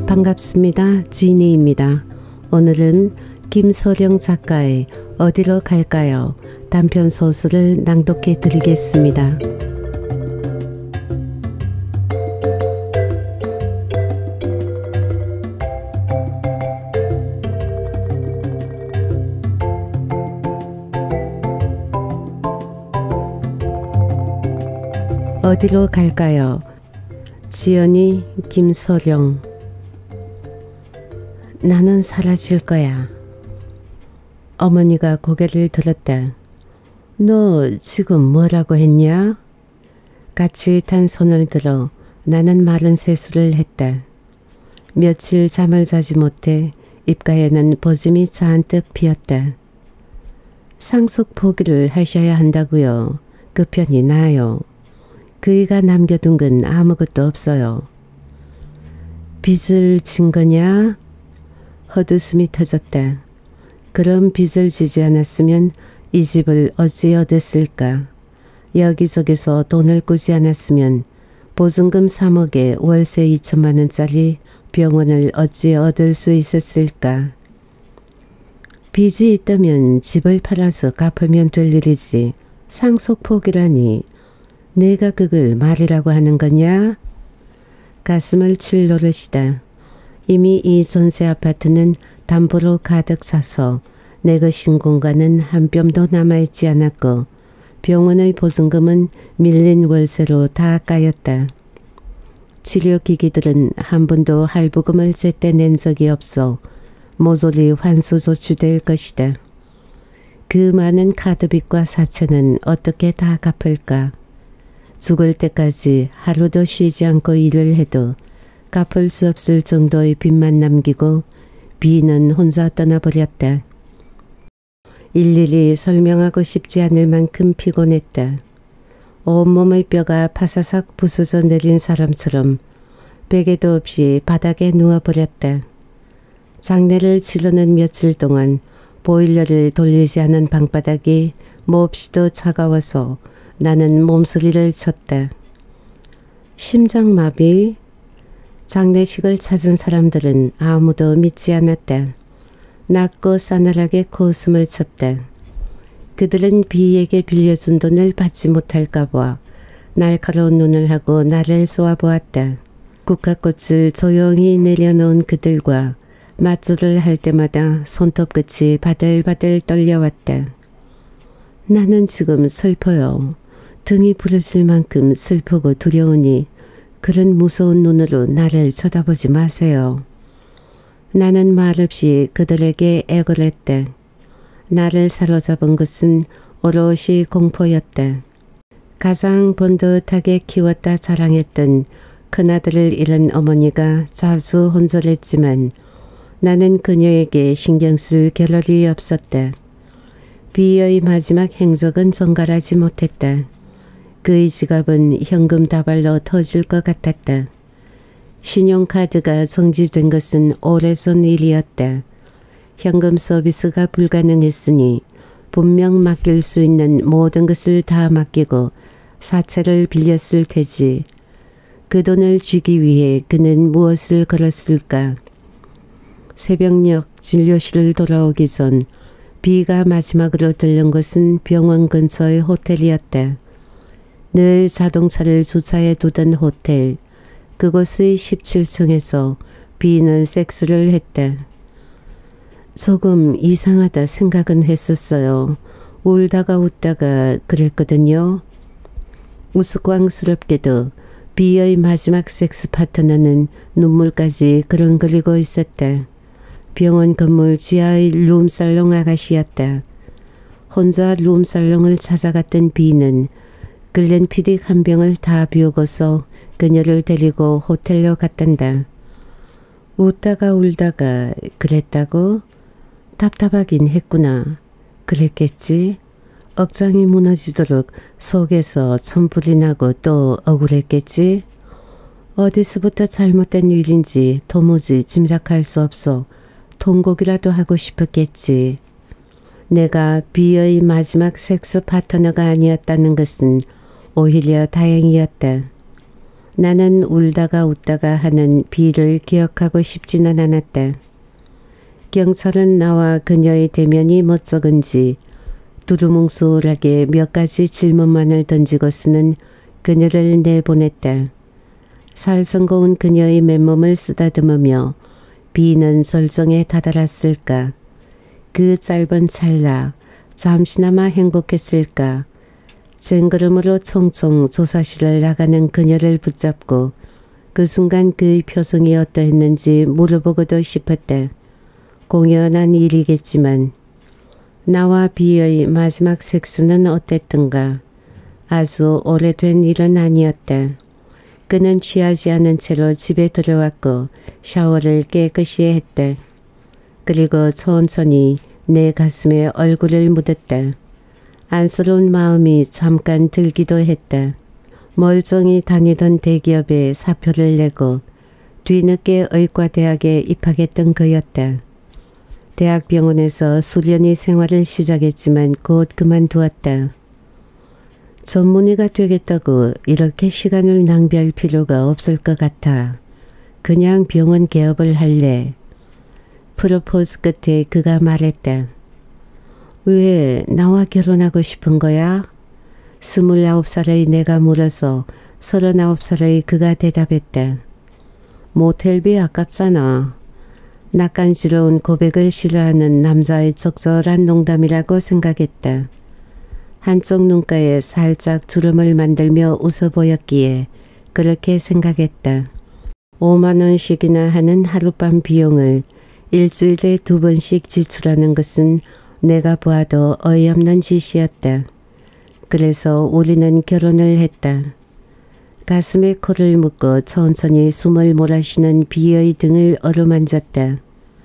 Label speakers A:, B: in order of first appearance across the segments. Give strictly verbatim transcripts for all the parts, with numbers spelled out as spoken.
A: 반갑습니다. 지니입니다. 오늘은 김소령 작가의 어디로 갈까요? 단편 소설을 낭독해 드리겠습니다. 어디로 갈까요? 지연이 김소령. 나는 사라질 거야. 어머니가 고개를 들었다. 너 지금 뭐라고 했냐? 까칠한 손을 들어 나는 마른 세수를 했다. 며칠 잠을 자지 못해 입가에는 버짐이 잔뜩 피었다. 상속 포기를 하셔야 한다고요. 그 편이 나아요. 그이가 남겨둔 건 아무것도 없어요. 빚을 진 거냐? 헛웃음이 터졌다. 그럼 빚을 지지 않았으면 이 집을 어찌 얻었을까? 여기저기서 돈을 꾸지 않았으면 보증금 삼억에 월세 이천만 원짜리 병원을 어찌 얻을 수 있었을까? 빚이 있다면 집을 팔아서 갚으면 될 일이지 상속 포기라니. 내가 그걸 말이라고 하는 거냐? 가슴을 칠 노릇이다. 이미 이 전세 아파트는 담보로 가득 차서 내 것인 공간은 한 뼘도 남아있지 않았고 병원의 보증금은 밀린 월세로 다 까였다. 치료기기들은 한 번도 할부금을 제때 낸 적이 없어 모조리 환수 조치될 것이다. 그 많은 카드빚과 사채는 어떻게 다 갚을까? 죽을 때까지 하루도 쉬지 않고 일을 해도 갚을 수 없을 정도의 빚만 남기고 비는 혼자 떠나버렸다. 일일이 설명하고 싶지 않을 만큼 피곤했다. 온몸의 뼈가 파사삭 부서져 내린 사람처럼 베개도 없이 바닥에 누워버렸다. 장례를 치르는 며칠 동안 보일러를 돌리지 않은 방바닥이 몹시도 차가워서 나는 몸서리를 쳤다. 심장마비? 장례식을 찾은 사람들은 아무도 믿지 않았다. 낮고 싸늘하게 코웃음을 쳤다. 그들은 비에게 빌려준 돈을 받지 못할까 봐 날카로운 눈을 하고 나를 쏘아보았다. 국화꽃을 조용히 내려놓은 그들과 맞조를 할 때마다 손톱끝이 바들바들 떨려왔다. 나는 지금 슬퍼요. 등이 부러질 만큼 슬프고 두려우니 그런 무서운 눈으로 나를 쳐다보지 마세요. 나는 말없이 그들에게 애걸했다. 나를 사로잡은 것은 오롯이 공포였다. 가장 번듯하게 키웠다 자랑했던 큰아들을 잃은 어머니가 자수 혼절했지만 나는 그녀에게 신경 쓸 겨를이 없었다. 비의 마지막 행적은 정갈하지 못했다. 그의 지갑은 현금 다발로 터질 것 같았다. 신용카드가 정지된 것은 오래전 일이었다. 현금 서비스가 불가능했으니 분명 맡길 수 있는 모든 것을 다 맡기고 사채를 빌렸을 테지. 그 돈을 주기 위해 그는 무엇을 걸었을까? 새벽녘 진료실을 돌아오기 전 비가 마지막으로 들른 곳은 병원 근처의 호텔이었다. 늘 자동차를 주차해 두던 호텔. 그곳의 십칠 층에서 비는 섹스를 했다. 조금 이상하다 생각은 했었어요. 울다가 웃다가 그랬거든요. 우스꽝스럽게도 비의 마지막 섹스 파트너는 눈물까지 그렁거리고 있었다. 병원 건물 지하의 룸살롱 아가씨였다. 혼자 룸살롱을 찾아갔던 비는 글렌피딕 한 병을 다 비우고서 그녀를 데리고 호텔로 갔단다. 웃다가 울다가 그랬다고? 답답하긴 했구나. 그랬겠지? 억장이 무너지도록 속에서 천불이 나고 또 억울했겠지? 어디서부터 잘못된 일인지 도무지 짐작할 수 없어 통곡이라도 하고 싶었겠지. 내가 비의 마지막 섹스 파트너가 아니었다는 것은 오히려 다행이었다. 나는 울다가 웃다가 하는 비를 기억하고 싶지는 않았다. 경찰은 나와 그녀의 대면이 멋쩍은지 두루뭉술하게 몇 가지 질문만을 던지고서는 그녀를 내보냈다. 살성고운 그녀의 맨몸을 쓰다듬으며 비는 절정에 다다랐을까. 그 짧은 찰나 잠시나마 행복했을까. 쟁걸음으로 총총 조사실을 나가는 그녀를 붙잡고 그 순간 그의 표정이 어떠했는지 물어보고도 싶었다. 공연한 일이겠지만 나와 비의 마지막 색수는 어땠던가. 아주 오래된 일은 아니었다. 그는 취하지 않은 채로 집에 들어왔고 샤워를 깨끗이 했다. 그리고 천천히 내 가슴에 얼굴을 묻었다. 안쓰러운 마음이 잠깐 들기도 했다. 멀쩡히 다니던 대기업에 사표를 내고 뒤늦게 의과대학에 입학했던 그였다. 대학병원에서 수련의 생활을 시작했지만 곧 그만두었다. 전문의가 되겠다고 이렇게 시간을 낭비할 필요가 없을 것 같아. 그냥 병원 개업을 할래. 프로포즈 끝에 그가 말했다. 왜 나와 결혼하고 싶은 거야? 스물아홉 살의 내가 물어서 서른아홉 살의 그가 대답했다. 모텔비 아깝잖아. 낯간지러운 고백을 싫어하는 남자의 적절한 농담이라고 생각했다. 한쪽 눈가에 살짝 주름을 만들며 웃어 보였기에 그렇게 생각했다. 오만 원씩이나 하는 하룻밤 비용을 일주일에 두 번씩 지출하는 것은 내가 보아도 어이없는 짓이었다. 그래서 우리는 결혼을 했다. 가슴에 코를 묶고 천천히 숨을 몰아쉬는 비의 등을 어루만졌다.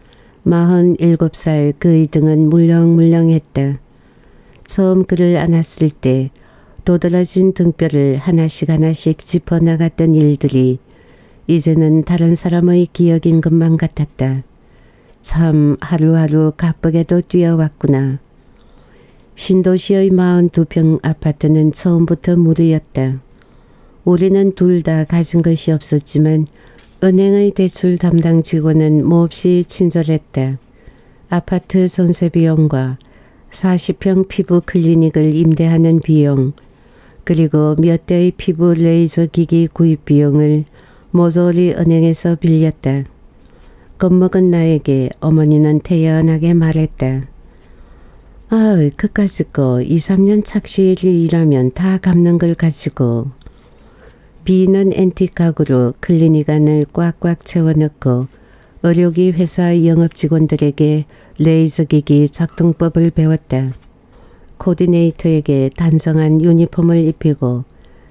A: 마흔일곱 살 그의 등은 물렁물렁했다. 처음 그를 안았을 때 도드라진 등뼈를 하나씩 하나씩 짚어나갔던 일들이 이제는 다른 사람의 기억인 것만 같았다. 참 하루하루 가쁘게도 뛰어왔구나. 신도시의 사십이 평 아파트는 처음부터 무리였다. 우리는 둘 다 가진 것이 없었지만 은행의 대출 담당 직원은 몹시 친절했다. 아파트 전세 비용과 사십 평 피부 클리닉을 임대하는 비용, 그리고 몇 대의 피부 레이저 기기 구입 비용을 모조리 은행에서 빌렸다. 겁먹은 나에게 어머니는 태연하게 말했다. 아, 그까짓 거 이, 삼 년 착실히 일하면 다 갚는 걸 가지고. B는 앤틱 가구로 클리닉 안을 꽉꽉 채워넣고 의료기 회사 영업직원들에게 레이저 기기 작동법을 배웠다. 코디네이터에게 단정한 유니폼을 입히고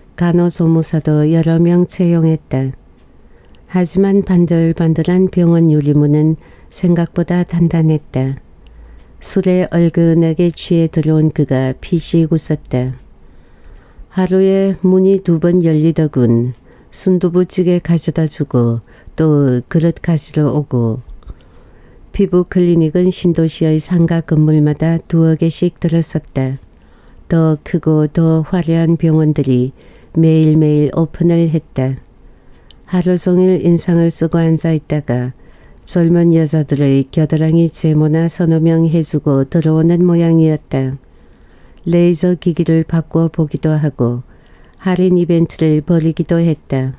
A: 간호조무사도 여러 명 채용했다. 하지만 반들반들한 병원 유리문은 생각보다 단단했다. 술에 얼큰하게 취해 들어온 그가 피식 웃었다. 하루에 문이 두 번 열리더군. 순두부찌개 가져다 주고 또 그릇 가지러 오고. 피부 클리닉은 신도시의 상가 건물마다 두어 개씩 들었었다. 더 크고 더 화려한 병원들이 매일매일 오픈을 했다. 하루 종일 인상을 쓰고 앉아있다가 젊은 여자들의 겨드랑이 제모나 서너 명 해주고 들어오는 모양이었다. 레이저 기기를 바꿔 보기도 하고 할인 이벤트를 벌이기도 했다.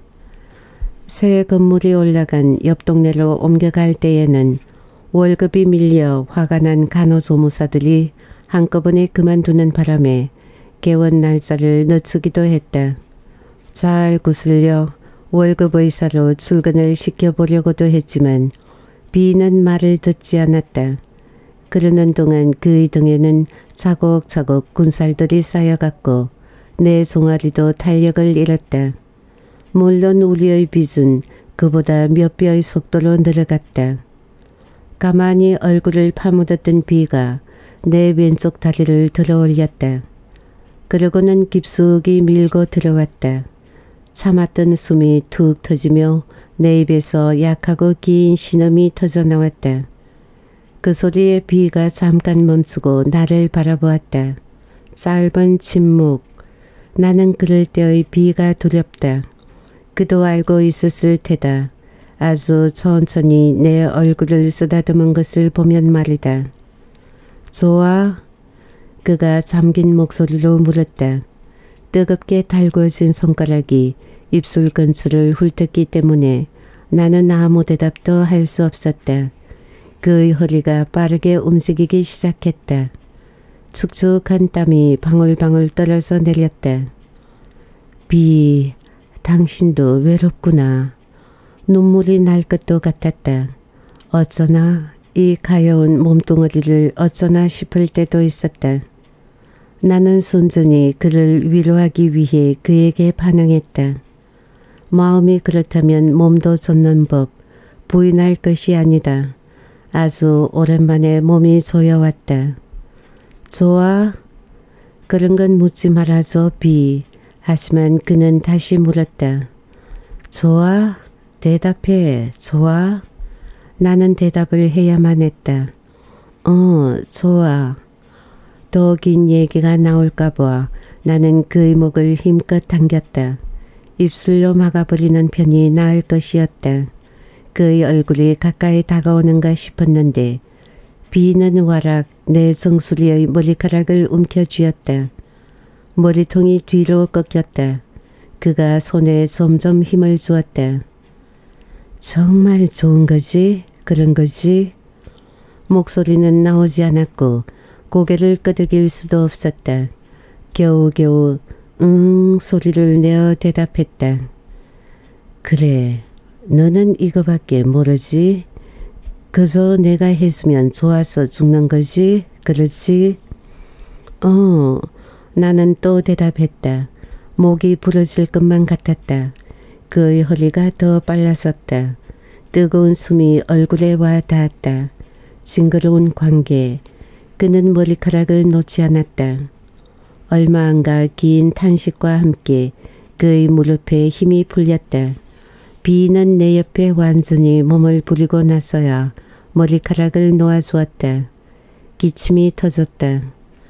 A: 새 건물이 올라간 옆 동네로 옮겨갈 때에는 월급이 밀려 화가 난 간호조무사들이 한꺼번에 그만두는 바람에 개원 날짜를 늦추기도 했다. 잘 구슬려 월급 의사로 출근을 시켜보려고도 했지만 B는 말을 듣지 않았다. 그러는 동안 그의 등에는 차곡차곡 군살들이 쌓여갔고 내 종아리도 탄력을 잃었다. 물론 우리의 빚은 그보다 몇 배의 속도로 늘어갔다. 가만히 얼굴을 파묻었던 B가 내 왼쪽 다리를 들어 올렸다. 그러고는 깊숙이 밀고 들어왔다. 참았던 숨이 툭 터지며 내 입에서 약하고 긴 신음이 터져나왔다. 그 소리에 B가 잠깐 멈추고 나를 바라보았다. 짧은 침묵. 나는 그럴 때의 B가 두렵다. 그도 알고 있었을 테다. 아주 천천히 내 얼굴을 쓰다듬은 것을 보면 말이다. 좋아? 그가 잠긴 목소리로 물었다. 뜨겁게 달구어진 손가락이 입술 근처를 훑었기 때문에 나는 아무 대답도 할 수 없었다. 그의 허리가 빠르게 움직이기 시작했다. 축축한 땀이 방울방울 떨어져 내렸다. 비, 당신도 외롭구나. 눈물이 날 것도 같았다. 어쩌나 이 가여운 몸뚱어리를 어쩌나 싶을 때도 있었다. 나는 순전히 그를 위로하기 위해 그에게 반응했다. 마음이 그렇다면 몸도 젖는 법, 부인할 것이 아니다. 아주 오랜만에 몸이 조여왔다. 좋아? 그런 건 묻지 말아줘, 비. 하지만 그는 다시 물었다. 좋아? 대답해. 좋아? 나는 대답을 해야만 했다. 어, 좋아. 더 긴 얘기가 나올까 봐 나는 그의 목을 힘껏 당겼다. 입술로 막아버리는 편이 나을 것이었다. 그의 얼굴이 가까이 다가오는가 싶었는데 비는 와락 내 정수리의 머리카락을 움켜쥐었다. 머리통이 뒤로 꺾였다. 그가 손에 점점 힘을 주었다. 정말 좋은 거지? 그런 거지? 목소리는 나오지 않았고 고개를 끄덕일 수도 없었다. 겨우겨우 응 소리를 내어 대답했다. 그래, 너는 이거밖에 모르지? 그저 내가 해주면 좋아서 죽는 거지? 그렇지? 어, 나는 또 대답했다. 목이 부러질 것만 같았다. 그의 허리가 더 빨라섰다. 뜨거운 숨이 얼굴에 와 닿았다. 징그러운 관계. 그는 머리카락을 놓지 않았다. 얼마 안가 긴 탄식과 함께 그의 무릎에 힘이 풀렸다. 비는 내 옆에 완전히 몸을 부리고 나서야 머리카락을 놓아주었다. 기침이 터졌다.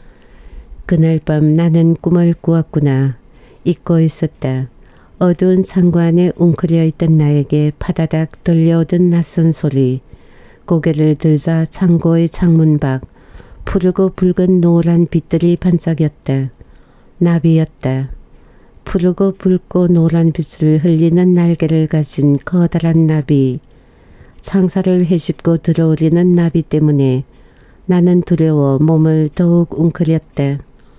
A: 그날 밤 나는 꿈을 꾸었구나. 잊고 있었다. 어두운 창고 안에 웅크려 있던 나에게 파다닥 들려오던 낯선 소리. 고개를 들자 창고의 창문 밖 푸르고 붉은 노란 빛들이 반짝였다. 나비였다. 푸르고 붉고 노란 빛을 흘리는 날개를 가진 커다란 나비. 창살을 헤집고 들어오려는 나비 때문에 나는 두려워 몸을 더욱 웅크렸다.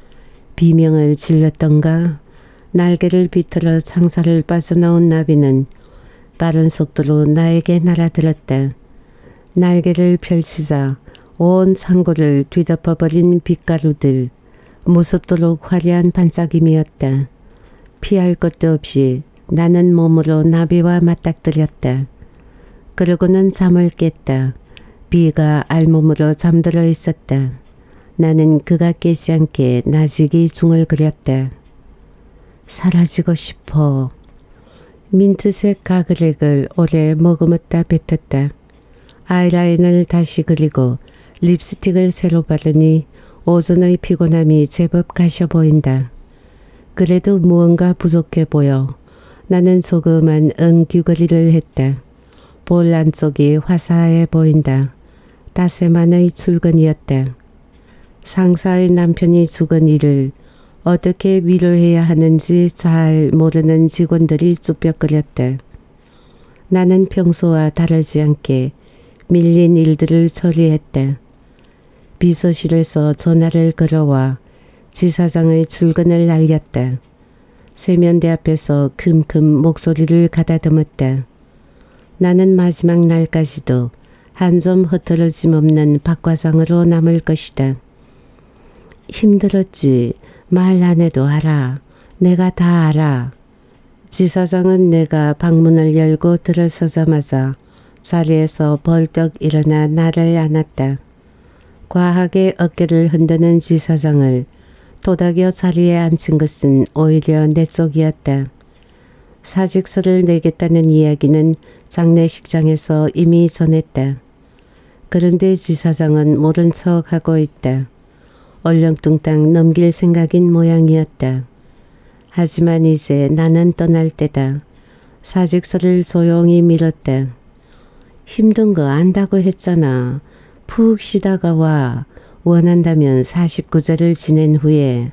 A: 비명을 질렀던가. 날개를 비틀어 창살을 빠져나온 나비는 빠른 속도로 나에게 날아들었다. 날개를 펼치자 온 창고를 뒤덮어버린 빛가루들. 무섭도록 화려한 반짝임이었다. 피할 것도 없이 나는 몸으로 나비와 맞닥뜨렸다. 그러고는 잠을 깼다. 비가 알몸으로 잠들어 있었다. 나는 그가 깨지 않게 나직이 중얼거렸다. 사라지고 싶어. 민트색 가글액을 오래 머금었다 뱉었다. 아이라인을 다시 그리고 립스틱을 새로 바르니 오전의 피곤함이 제법 가셔 보인다. 그래도 무언가 부족해 보여. 나는 조그만 응귀걸이를 했다. 볼 안쪽이 화사해 보인다. 따세만의 출근이었다. 상사의 남편이 죽은 일을 어떻게 위로해야 하는지 잘 모르는 직원들이 쭈뼛거렸다. 나는 평소와 다르지 않게 밀린 일들을 처리했다. 비서실에서 전화를 걸어와 지사장의 출근을 알렸다. 세면대 앞에서 큼큼 목소리를 가다듬었다. 나는 마지막 날까지도 한 점 흐트러짐 없는 박과장으로 남을 것이다. 힘들었지. 말 안 해도 알아. 내가 다 알아. 지사장은 내가 방문을 열고 들어서자마자 자리에서 벌떡 일어나 나를 안았다. 과하게 어깨를 흔드는 지사장을 도닥여 자리에 앉힌 것은 오히려 내 쪽이었다. 사직서를 내겠다는 이야기는 장례식장에서 이미 전했다. 그런데 지사장은 모른 척하고 있다. 얼렁뚱땅 넘길 생각인 모양이었다. 하지만 이제 나는 떠날 때다. 사직서를 조용히 밀었대. 힘든 거 안다고 했잖아. 푹 쉬다가 와. 원한다면 사십구 절을 지낸 후에.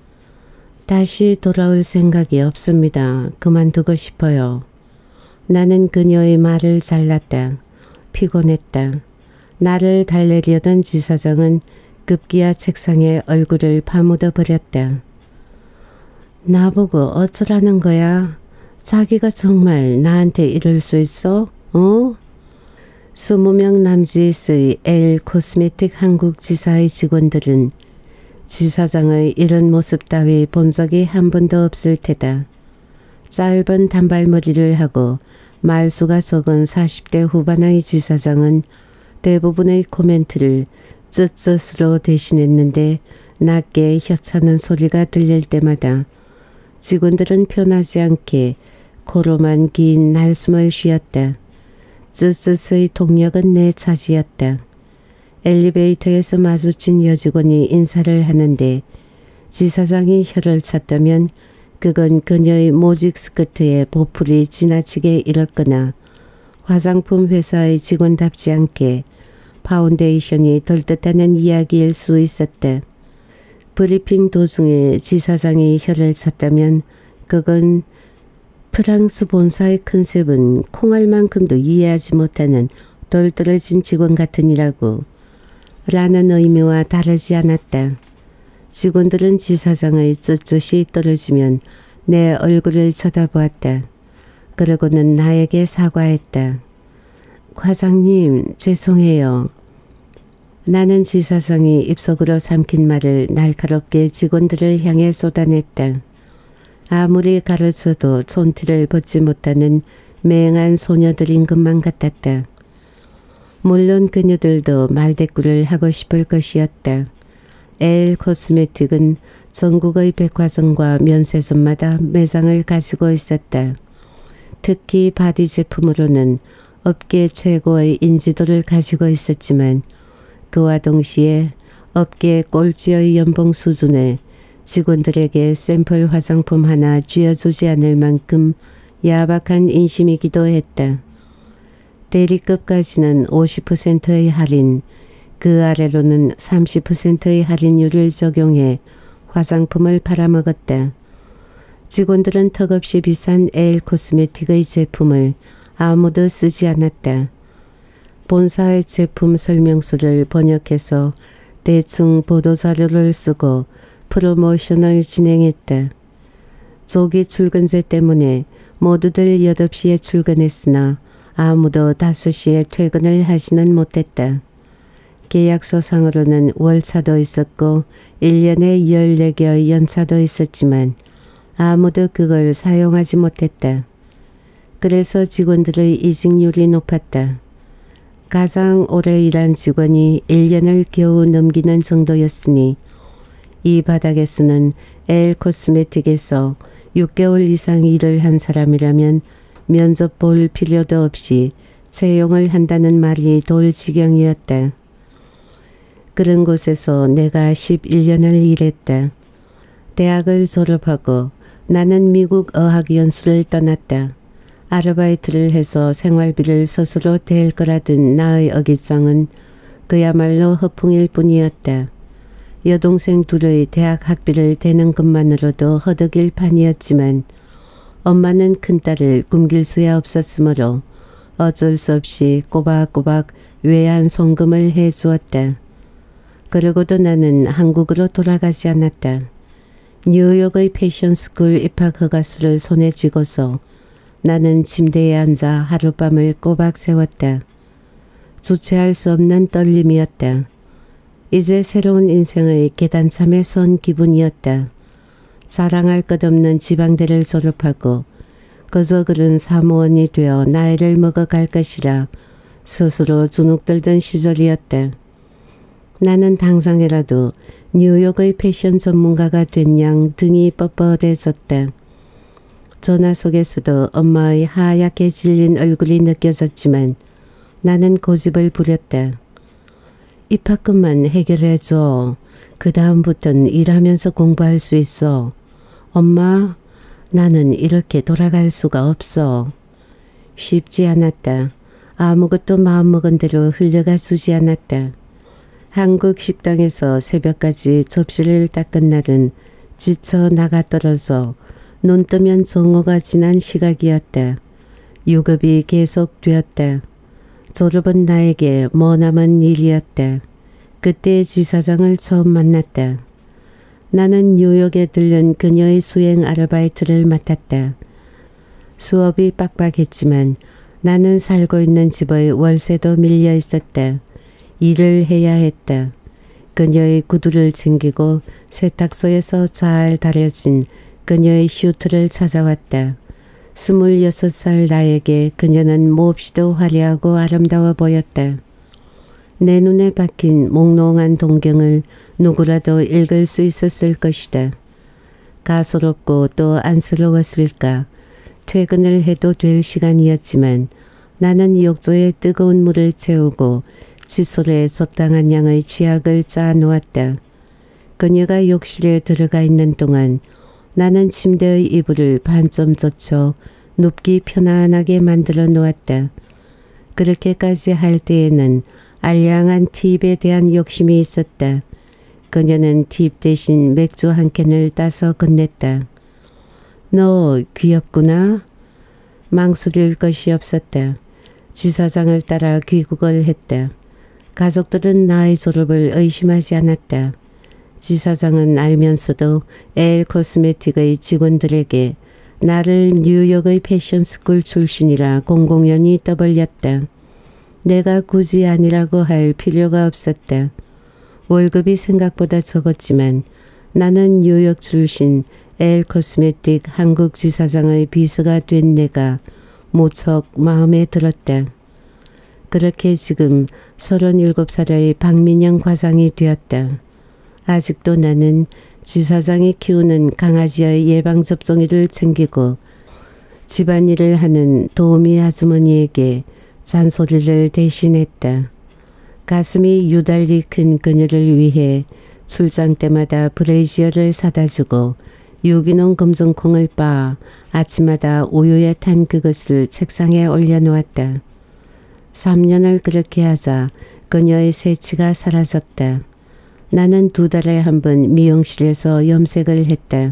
A: 다시 돌아올 생각이 없습니다. 그만두고 싶어요. 나는 그녀의 말을 잘랐다. 피곤했다. 나를 달래려던 지사장은 급기야 책상에 얼굴을 파묻어 버렸다. 나보고 어쩌라는 거야? 자기가 정말 나한테 이럴 수 있어? 어? 스무 명 남짓의 L 코스메틱 한국 지사의 직원들은 지사장의 이런 모습 따위 본 적이 한 번도 없을 테다. 짧은 단발머리를 하고 말수가 적은 사십 대 후반의 지사장은 대부분의 코멘트를 쯧쯧으로 대신했는데 낮게 혀차는 소리가 들릴 때마다 직원들은 편하지 않게 코로만 긴 날숨을 쉬었다. 쯧쯧의 동력은 내 차지였다. 엘리베이터에서 마주친 여직원이 인사를 하는데 지사장이 혀를 찼다면 그건 그녀의 모직 스커트에 보풀이 지나치게 일었거나 화장품 회사의 직원답지 않게 파운데이션이 덜 떴다는 이야기일 수 있었다. 브리핑 도중에 지사장이 혀를 찼다면 그건 프랑스 본사의 컨셉은 콩알만큼도 이해하지 못하는 덜떨어진 직원 같으니라고 라는 의미와 다르지 않았다. 직원들은 지사장의 쯧쯧이 떨어지면 내 얼굴을 쳐다보았다. 그러고는 나에게 사과했다. 과장님, 죄송해요. 나는 지사장이 입속으로 삼킨 말을 날카롭게 직원들을 향해 쏟아냈다. 아무리 가르쳐도 촌티를 벗지 못하는 맹한 소녀들인 것만 같았다. 물론 그녀들도 말대꾸를 하고 싶을 것이었다. L 코스메틱은 전국의 백화점과 면세점마다 매장을 가지고 있었다. 특히 바디 제품으로는 업계 최고의 인지도를 가지고 있었지만 그와 동시에 업계 꼴찌의 연봉 수준에 직원들에게 샘플 화장품 하나 쥐어주지 않을 만큼 야박한 인심이기도 했다. 대리급까지는 오십 퍼센트의 할인, 그 아래로는 삼십 퍼센트의 할인율을 적용해 화장품을 팔아먹었다. 직원들은 턱없이 비싼 L 코스메틱의 제품을 아무도 쓰지 않았다. 본사의 제품 설명서를 번역해서 대충 보도자료를 쓰고 프로모션을 진행했다. 조기 출근제 때문에 모두들 여덟 시에 출근했으나 아무도 다섯 시에 퇴근을 하지는 못했다. 계약서상으로는 월차도 있었고 일 년에 열네 개의 연차도 있었지만 아무도 그걸 사용하지 못했다. 그래서 직원들의 이직률이 높았다. 가장 오래 일한 직원이 일 년을 겨우 넘기는 정도였으니 이 바닥에서는 L 코스메틱에서 육 개월 이상 일을 한 사람이라면 면접 볼 필요도 없이 채용을 한다는 말이 돌 지경이었다. 그런 곳에서 내가 십일 년을 일했다. 대학을 졸업하고 나는 미국 어학연수를 떠났다. 아르바이트를 해서 생활비를 스스로 댈 거라던 나의 어깃장은 그야말로 허풍일 뿐이었다. 여동생 둘의 대학 학비를 대는 것만으로도 허덕일 판이었지만 엄마는 큰딸을 굶길 수야 없었으므로 어쩔 수 없이 꼬박꼬박 외환 송금을 해주었다. 그러고도 나는 한국으로 돌아가지 않았다. 뉴욕의 패션스쿨 입학 허가서를 손에 쥐고서 나는 침대에 앉아 하룻밤을 꼬박 세웠다. 주체할 수 없는 떨림이었다. 이제 새로운 인생의 계단참에 선 기분이었다. 자랑할 것 없는 지방대를 졸업하고 그저 그런 사무원이 되어 나이를 먹어갈 것이라 스스로 주눅들던 시절이었다. 나는 당장이라도 뉴욕의 패션 전문가가 된 양 등이 뻣뻣해졌다. 전화 속에서도 엄마의 하얗게 질린 얼굴이 느껴졌지만 나는 고집을 부렸다. 입학금만 해결해줘. 그 다음부턴 일하면서 공부할 수 있어. 엄마, 나는 이렇게 돌아갈 수가 없어. 쉽지 않았다. 아무것도 마음먹은 대로 흘러가 주지 않았다. 한국 식당에서 새벽까지 접시를 닦은 날은 지쳐 나가 떨어져 눈 뜨면 정오가 지난 시각이었다. 유급이 계속되었다. 졸업은 나에게 머나먼 일이었다. 그때 지사장을 처음 만났다. 나는 뉴욕에 들른 그녀의 수행 아르바이트를 맡았다. 수업이 빡빡했지만 나는 살고 있는 집의 월세도 밀려 있었다. 일을 해야 했다. 그녀의 구두를 챙기고 세탁소에서 잘 다려진 그녀의 슈트를 찾아왔다. 스물여섯 살 나에게 그녀는 몹시도 화려하고 아름다워 보였다. 내 눈에 박힌 몽롱한 동경을 누구라도 읽을 수 있었을 것이다. 가소롭고 또 안쓰러웠을까. 퇴근을 해도 될 시간이었지만 나는 욕조에 뜨거운 물을 채우고 칫솔에 적당한 양의 치약을 짜 놓았다. 그녀가 욕실에 들어가 있는 동안 나는 침대의 이불을 반쯤 젖혀 눕기 편안하게 만들어 놓았다. 그렇게까지 할 때에는 알량한 팁에 대한 욕심이 있었다. 그녀는 팁 대신 맥주 한 캔을 따서 건넸다. 너 귀엽구나. 망설일 것이 없었다. 지사장을 따라 귀국을 했다. 가족들은 나의 졸업을 의심하지 않았다. 지사장은 알면서도 에일 코스메틱의 직원들에게 나를 뉴욕의 패션스쿨 출신이라 공공연히 떠벌렸다. 내가 굳이 아니라고 할 필요가 없었다. 월급이 생각보다 적었지만 나는 뉴욕 출신 에일 코스메틱 한국 지사장의 비서가 된 내가 무척 마음에 들었다. 그렇게 지금 서른일곱 살의 박민영 과장이 되었다. 아직도 나는 지사장이 키우는 강아지의 예방접종일을 챙기고 집안일을 하는 도우미 아주머니에게 잔소리를 대신했다. 가슴이 유달리 큰 그녀를 위해 출장 때마다 브레이지어를 사다 주고 유기농 금종콩을 빻아 아침마다 우유에 탄 그것을 책상에 올려놓았다. 삼 년을 그렇게 하자 그녀의 새치가 사라졌다. 나는 두 달에 한 번 미용실에서 염색을 했다.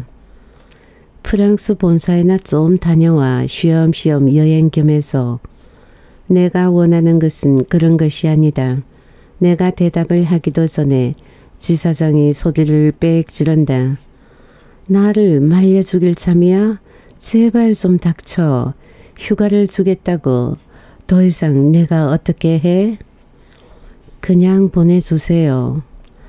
A: 프랑스 본사에나 좀 다녀와 쉬엄쉬엄 여행 겸해서. 내가 원하는 것은 그런 것이 아니다. 내가 대답을 하기도 전에 지사장이 소리를 빽 지른다. 나를 말려 죽일 참이야? 제발 좀 닥쳐. 휴가를 주겠다고. 더 이상 내가 어떻게 해? 그냥 보내주세요.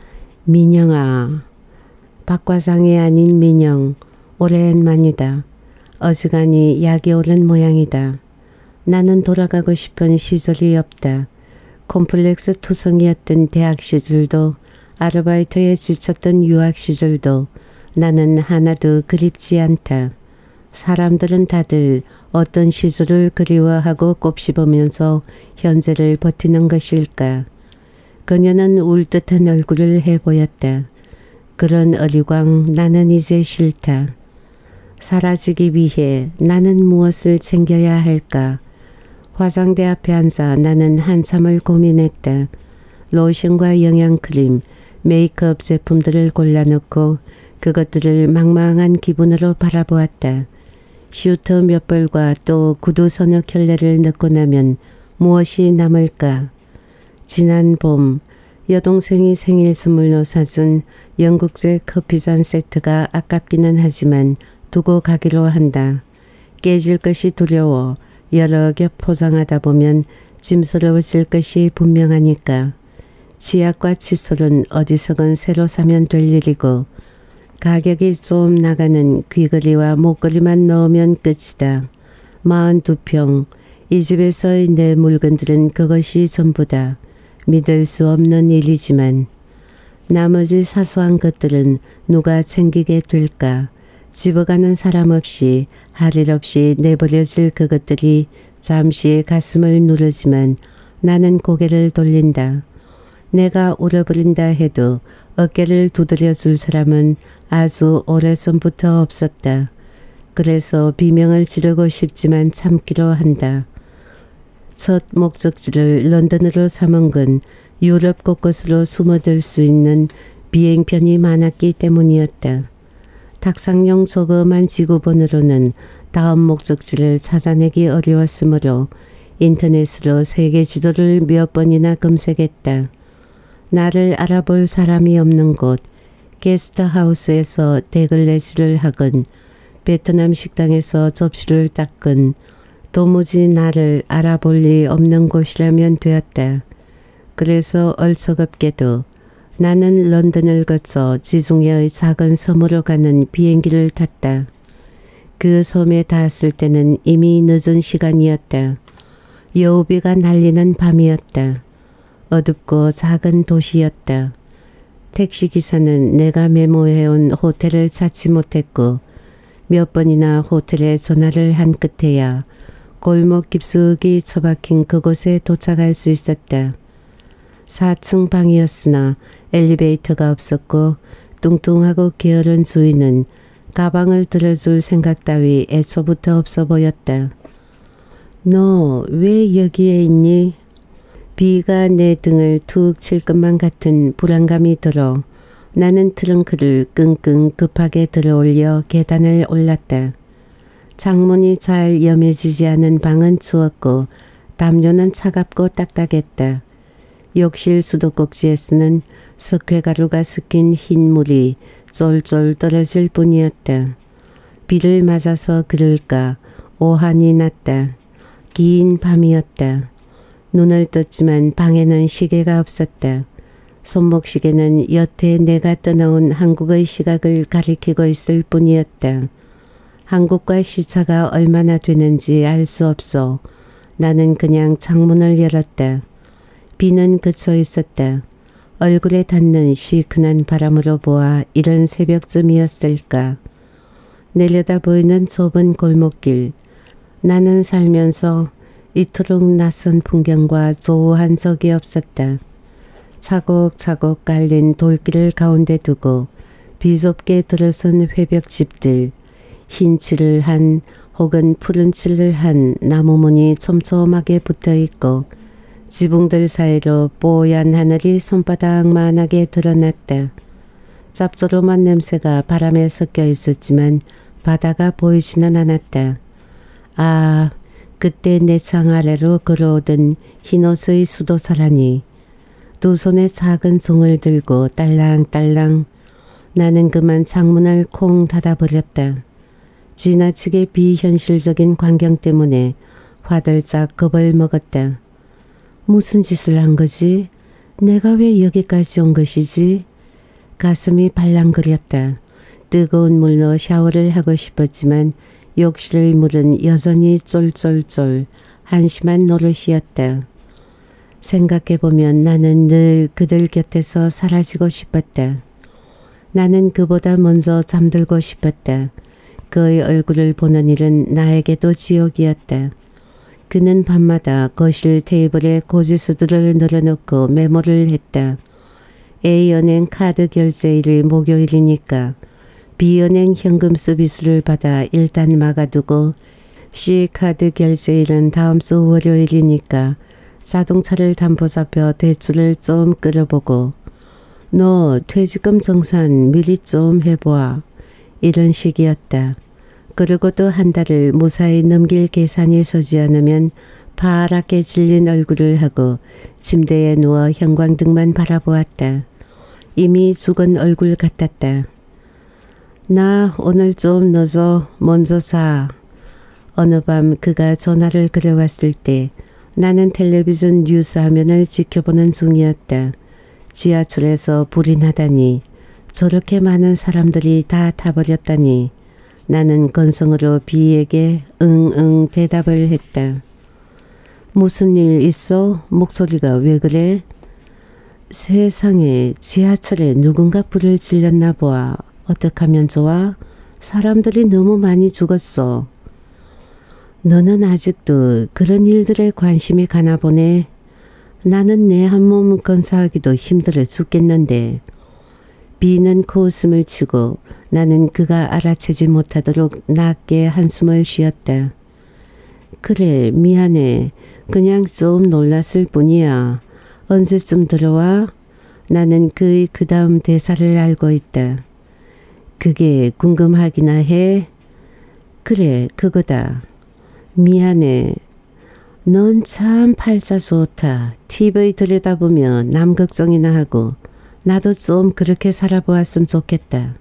A: 민영아. 박 과장이 아닌 민영. 오랜만이다. 어지간히 약이 오른 모양이다. 나는 돌아가고 싶은 시절이 없다. 콤플렉스 투성이었던 대학 시절도 아르바이트에 지쳤던 유학 시절도 나는 하나도 그립지 않다. 사람들은 다들 어떤 시절을 그리워하고 곱씹으면서 현재를 버티는 것일까. 그녀는 울 듯한 얼굴을 해 보였다. 그런 어리광 나는 이제 싫다. 사라지기 위해 나는 무엇을 챙겨야 할까. 화장대 앞에 앉아 나는 한참을 고민했다. 로션과 영양크림, 메이크업 제품들을 골라놓고 그것들을 망망한 기분으로 바라보았다. 슈트 몇 벌과 또 구두 서너 켤레를 넣고 나면 무엇이 남을까. 지난 봄 여동생이 생일 선물로 사준 영국제 커피잔 세트가 아깝기는 하지만 두고 가기로 한다. 깨질 것이 두려워 여러 겹 포장하다 보면 짐스러워질 것이 분명하니까. 치약과 칫솔은 어디서건 새로 사면 될 일이고 가격이 좀 나가는 귀걸이와 목걸이만 넣으면 끝이다. 마흔두 평. 이 집에서의 내 물건들은 그것이 전부다. 믿을 수 없는 일이지만 나머지 사소한 것들은 누가 챙기게 될까. 집어가는 사람 없이 할 일 없이 내버려질 그것들이 잠시 가슴을 누르지만 나는 고개를 돌린다. 내가 울어버린다 해도 어깨를 두드려 줄 사람은 아주 오래전부터 없었다. 그래서 비명을 지르고 싶지만 참기로 한다. 첫 목적지를 런던으로 삼은 건 유럽 곳곳으로 숨어들 수 있는 비행편이 많았기 때문이었다. 탁상용 조그만 지구본으로는 다음 목적지를 찾아내기 어려웠으므로 인터넷으로 세계 지도를 몇 번이나 검색했다. 나를 알아볼 사람이 없는 곳, 게스트하우스에서 대글레지를 하건 베트남 식당에서 접시를 닦건 도무지 나를 알아볼 리 없는 곳이라면 되었다. 그래서 얼석없게도 나는 런던을 거쳐 지중해의 작은 섬으로 가는 비행기를 탔다. 그 섬에 닿았을 때는 이미 늦은 시간이었다. 여우비가 날리는 밤이었다. 어둡고 작은 도시였다. 택시기사는 내가 메모해온 호텔을 찾지 못했고 몇 번이나 호텔에 전화를 한 끝에야 골목 깊숙이 처박힌 그곳에 도착할 수 있었다. 사 층 방이었으나 엘리베이터가 없었고 뚱뚱하고 게으른 주인은 가방을 들어줄 생각 따위 애초부터 없어 보였다. 너 왜 여기에 있니? 비가 내 등을 툭 칠 것만 같은 불안감이 들어 나는 트렁크를 끙끙 급하게 들어올려 계단을 올랐다. 창문이 잘 여며지지 않은 방은 추웠고 담요는 차갑고 딱딱했다. 욕실 수도꼭지에 쓰는 석회가루가 섞인 흰 물이 쫄쫄 떨어질 뿐이었다. 비를 맞아서 그럴까 오한이 났다. 긴 밤이었다. 눈을 떴지만 방에는 시계가 없었다. 손목시계는 여태 내가 떠나온 한국의 시각을 가리키고 있을 뿐이었다. 한국과 시차가 얼마나 되는지 알 수 없어 나는 그냥 창문을 열었다. 비는 그쳐 있었다. 얼굴에 닿는 시큰한 바람으로 보아 이른 새벽쯤이었을까. 내려다 보이는 좁은 골목길. 나는 살면서 이토록 낯선 풍경과 조우한 적이 없었다. 차곡차곡 깔린 돌길을 가운데 두고 비좁게 들어선 회벽집들, 흰 칠을 한 혹은 푸른 칠을 한 나무문이 촘촘하게 붙어있고 지붕들 사이로 뽀얀 하늘이 손바닥만하게 드러났다. 짭조름한 냄새가 바람에 섞여 있었지만 바다가 보이지는 않았다. 아, 그때 내 창 아래로 걸어오던 흰옷의 수도사라니. 두 손에 작은 종을 들고 딸랑딸랑 나는 그만 창문을 콩 닫아버렸다. 지나치게 비현실적인 광경 때문에 화들짝 겁을 먹었다. 무슨 짓을 한 거지? 내가 왜 여기까지 온 것이지? 가슴이 발랑거렸다. 뜨거운 물로 샤워를 하고 싶었지만 욕실의 물은 여전히 쫄쫄쫄 한심한 노릇이었다. 생각해보면 나는 늘 그들 곁에서 사라지고 싶었다. 나는 그보다 먼저 잠들고 싶었다. 그의 얼굴을 보는 일은 나에게도 지옥이었다. 그는 밤마다 거실 테이블에 고지서들을 늘어놓고 메모를 했다. A은행 카드 결제일이 목요일이니까 B은행 현금 서비스를 받아 일단 막아두고 C카드 결제일은 다음 주 월요일이니까 자동차를 담보 잡혀 대출을 좀 끌어보고 너 퇴직금 정산 미리 좀 해보아. 이런 식이었다. 그러고도 한 달을 무사히 넘길 계산이 서지 않으면 파랗게 질린 얼굴을 하고 침대에 누워 형광등만 바라보았다. 이미 죽은 얼굴 같았다. 나 오늘 좀 늦어 먼저 자. 어느 밤 그가 전화를 걸어왔을 때 나는 텔레비전 뉴스 화면을 지켜보는 중이었다. 지하철에서 불이 나다니, 저렇게 많은 사람들이 다 타버렸다니. 나는 건성으로 B에게 응응 대답을 했다. 무슨 일 있어? 목소리가 왜 그래? 세상에, 지하철에 누군가 불을 질렀나 보아. 어떡하면 좋아? 사람들이 너무 많이 죽었어. 너는 아직도 그런 일들에 관심이 가나 보네. 나는 내 한 몸 건사하기도 힘들어 죽겠는데. B는 코웃음을 치고 나는 그가 알아채지 못하도록 낮게 한숨을 쉬었다. 그래, 미안해. 그냥 좀 놀랐을 뿐이야. 언제쯤 들어와? 나는 그의 그 다음 대사를 알고 있다. 그게 궁금하기나 해? 그래, 그거다. 미안해. 넌 참 팔자 좋다. 티비 들여다보면 남 걱정이나 하고 나도 좀 그렇게 살아보았으면 좋겠다.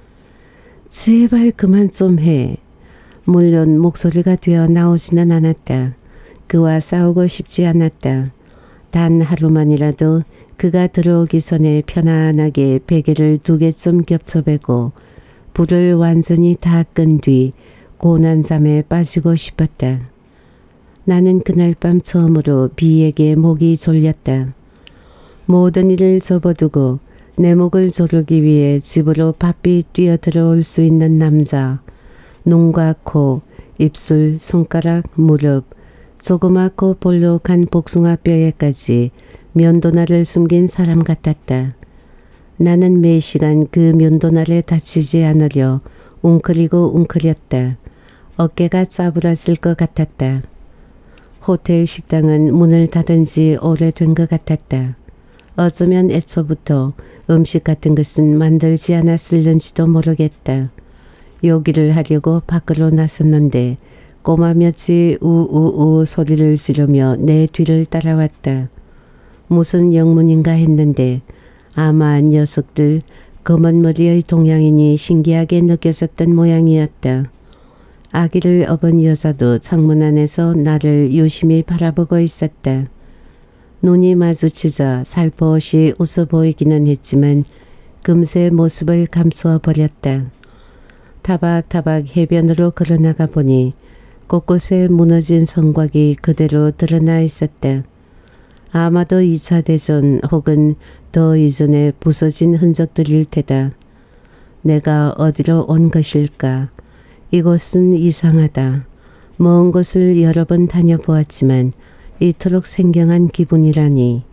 A: 제발 그만 좀 해. 물론 목소리가 되어 나오지는 않았다. 그와 싸우고 싶지 않았다. 단 하루만이라도 그가 들어오기 전에 편안하게 베개를 두 개쯤 겹쳐베고 불을 완전히 다 끈 뒤 고난잠에 빠지고 싶었다. 나는 그날 밤 처음으로 비에게 목이 졸렸다. 모든 일을 접어두고 내 목을 조르기 위해 집으로 바삐 뛰어들어올 수 있는 남자. 눈과 코, 입술, 손가락, 무릎, 조그맣고 볼록한 복숭아 뼈에까지 면도날을 숨긴 사람 같았다. 나는 매 시간 그 면도날에 다치지 않으려 웅크리고 웅크렸다. 어깨가 짜부러질 것 같았다. 호텔 식당은 문을 닫은 지 오래된 것 같았다. 어쩌면 애초부터 음식 같은 것은 만들지 않았을는지도 모르겠다. 요기를 하려고 밖으로 나섰는데 꼬마 볕이 우우우 소리를 지르며 내 뒤를 따라왔다. 무슨 영문인가 했는데 아마 녀석들 검은 머리의 동양인이 신기하게 느껴졌던 모양이었다. 아기를 업은 여자도 창문 안에서 나를 유심히 바라보고 있었다. 눈이 마주치자 살포시 웃어 보이기는 했지만 금세 모습을 감추어 버렸다. 타박타박 해변으로 걸어나가 보니 곳곳에 무너진 성곽이 그대로 드러나 있었다. 아마도 이 차 대전 혹은 더 이전에 부서진 흔적들일 테다. 내가 어디로 온 것일까? 이곳은 이상하다. 먼 곳을 여러 번 다녀보았지만 이토록 생경한 기분이라니.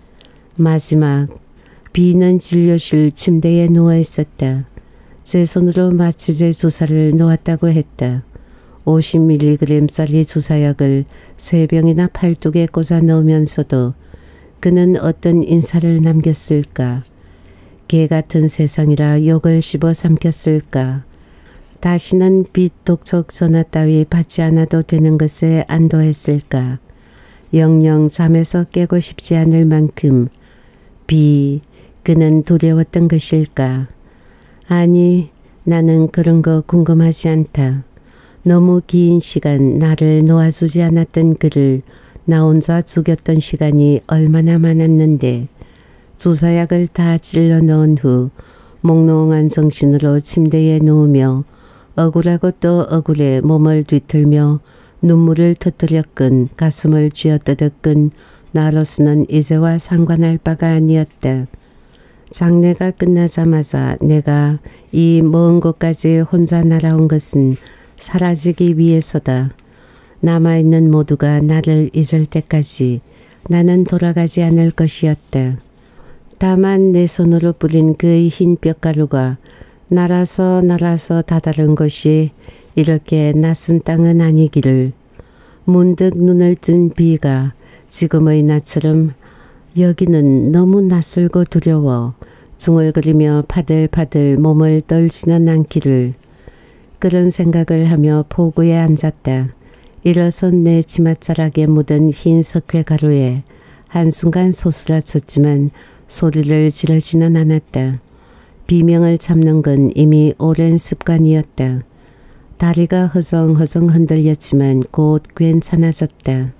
A: 마지막 비는 진료실 침대에 누워있었다. 제 손으로 마취제 주사를 놓았다고 했다. 오십 밀리그램짜리 주사약을 세 병이나 팔뚝에 꽂아 넣으면서도 그는 어떤 인사를 남겼을까? 개같은 세상이라 욕을 씹어 삼켰을까? 다시는 빛 독촉 전화 따위 받지 않아도 되는 것에 안도했을까? 영영 잠에서 깨고 싶지 않을 만큼 비, 그는 두려웠던 것일까? 아니, 나는 그런 거 궁금하지 않다. 너무 긴 시간 나를 놓아주지 않았던 그를 나 혼자 죽였던 시간이 얼마나 많았는데 주사약을 다 찔러 넣은 후 몽롱한 정신으로 침대에 누우며 억울하고 또 억울해 몸을 뒤틀며 눈물을 터뜨려 끈 가슴을 쥐어뜯어 끈 나로서는 이제와 상관할 바가 아니었다. 장례가 끝나자마자 내가 이 먼 곳까지 혼자 날아온 것은 사라지기 위해서다. 남아있는 모두가 나를 잊을 때까지 나는 돌아가지 않을 것이었다. 다만 내 손으로 뿌린 그의 흰 뼈가루가 날아서 날아서 다다른 것이 이렇게 낯선 땅은 아니기를. 문득 눈을 뜬 비가 지금의 나처럼 여기는 너무 낯설고 두려워 중얼거리며 파들파들 몸을 떨지는 않기를. 그런 생각을 하며 포구에 앉았다. 일어선 내 치맛자락에 묻은 흰 석회 가루에 한순간 소스라쳤지만 소리를 지르지는 않았다. 비명을 참는 건 이미 오랜 습관이었다. 다리가 허성허성 흔들렸지만 곧 괜찮아졌다.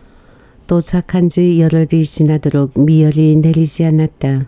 A: 도착한 지 열흘이 지나도록 미열이 내리지 않았다.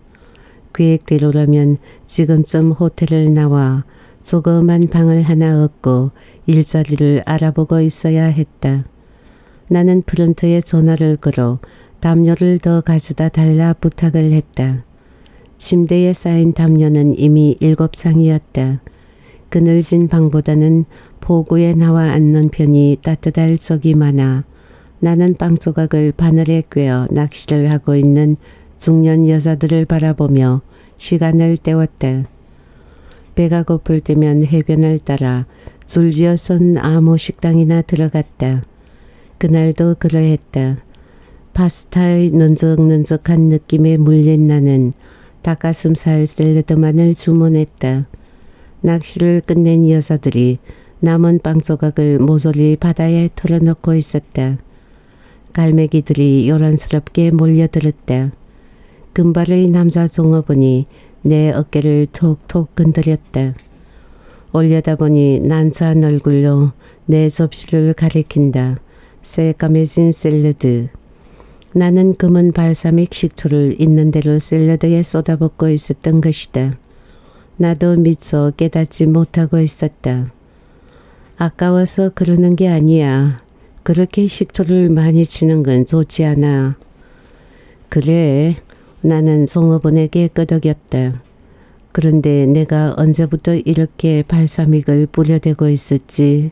A: 계획대로라면 지금쯤 호텔을 나와 조그만 방을 하나 얻고 일자리를 알아보고 있어야 했다. 나는 프런트에 전화를 걸어 담요를 더 가져다 달라 부탁을 했다. 침대에 쌓인 담요는 이미 일곱 장이었다. 그늘진 방보다는 포구에 나와 앉는 편이 따뜻할 적이 많아 나는 빵 조각을 바늘에 꿰어 낚시를 하고 있는 중년 여자들을 바라보며 시간을 때웠다. 배가 고플 때면 해변을 따라 줄지어 선 아무 식당이나 들어갔다. 그날도 그러했다. 파스타의 넌적넌적한 느낌에 물린 나는 닭가슴살 샐러드만을 주문했다. 낚시를 끝낸 여자들이 남은 빵 조각을 모조리 바다에 털어놓고 있었다. 갈매기들이 요란스럽게 몰려들었다. 금발의 남자 종업원이 내 어깨를 톡톡 건드렸다. 올려다보니 난처한 얼굴로 내 접시를 가리킨다. 새까매진 샐러드. 나는 검은 발사믹 식초를 있는 대로 샐러드에 쏟아붓고 있었던 것이다. 나도 미처 깨닫지 못하고 있었다. 아까워서 그러는 게 아니야. 그렇게 식초를 많이 치는 건 좋지 않아. 그래, 나는 종업원에게 끄덕였다. 그런데 내가 언제부터 이렇게 발사믹을 뿌려대고 있었지?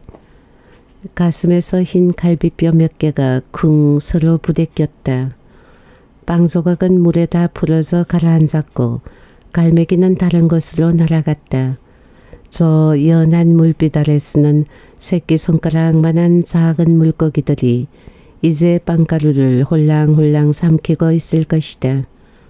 A: 가슴에서 흰 갈비뼈 몇 개가 쿵 서로 부대꼈다. 빵 조각은 물에 다 풀어서 가라앉았고 갈매기는 다른 곳으로 날아갔다. 저 연한 물빛 아래서는 새끼손가락만한 작은 물고기들이 이제 빵가루를 홀랑홀랑 삼키고 있을 것이다.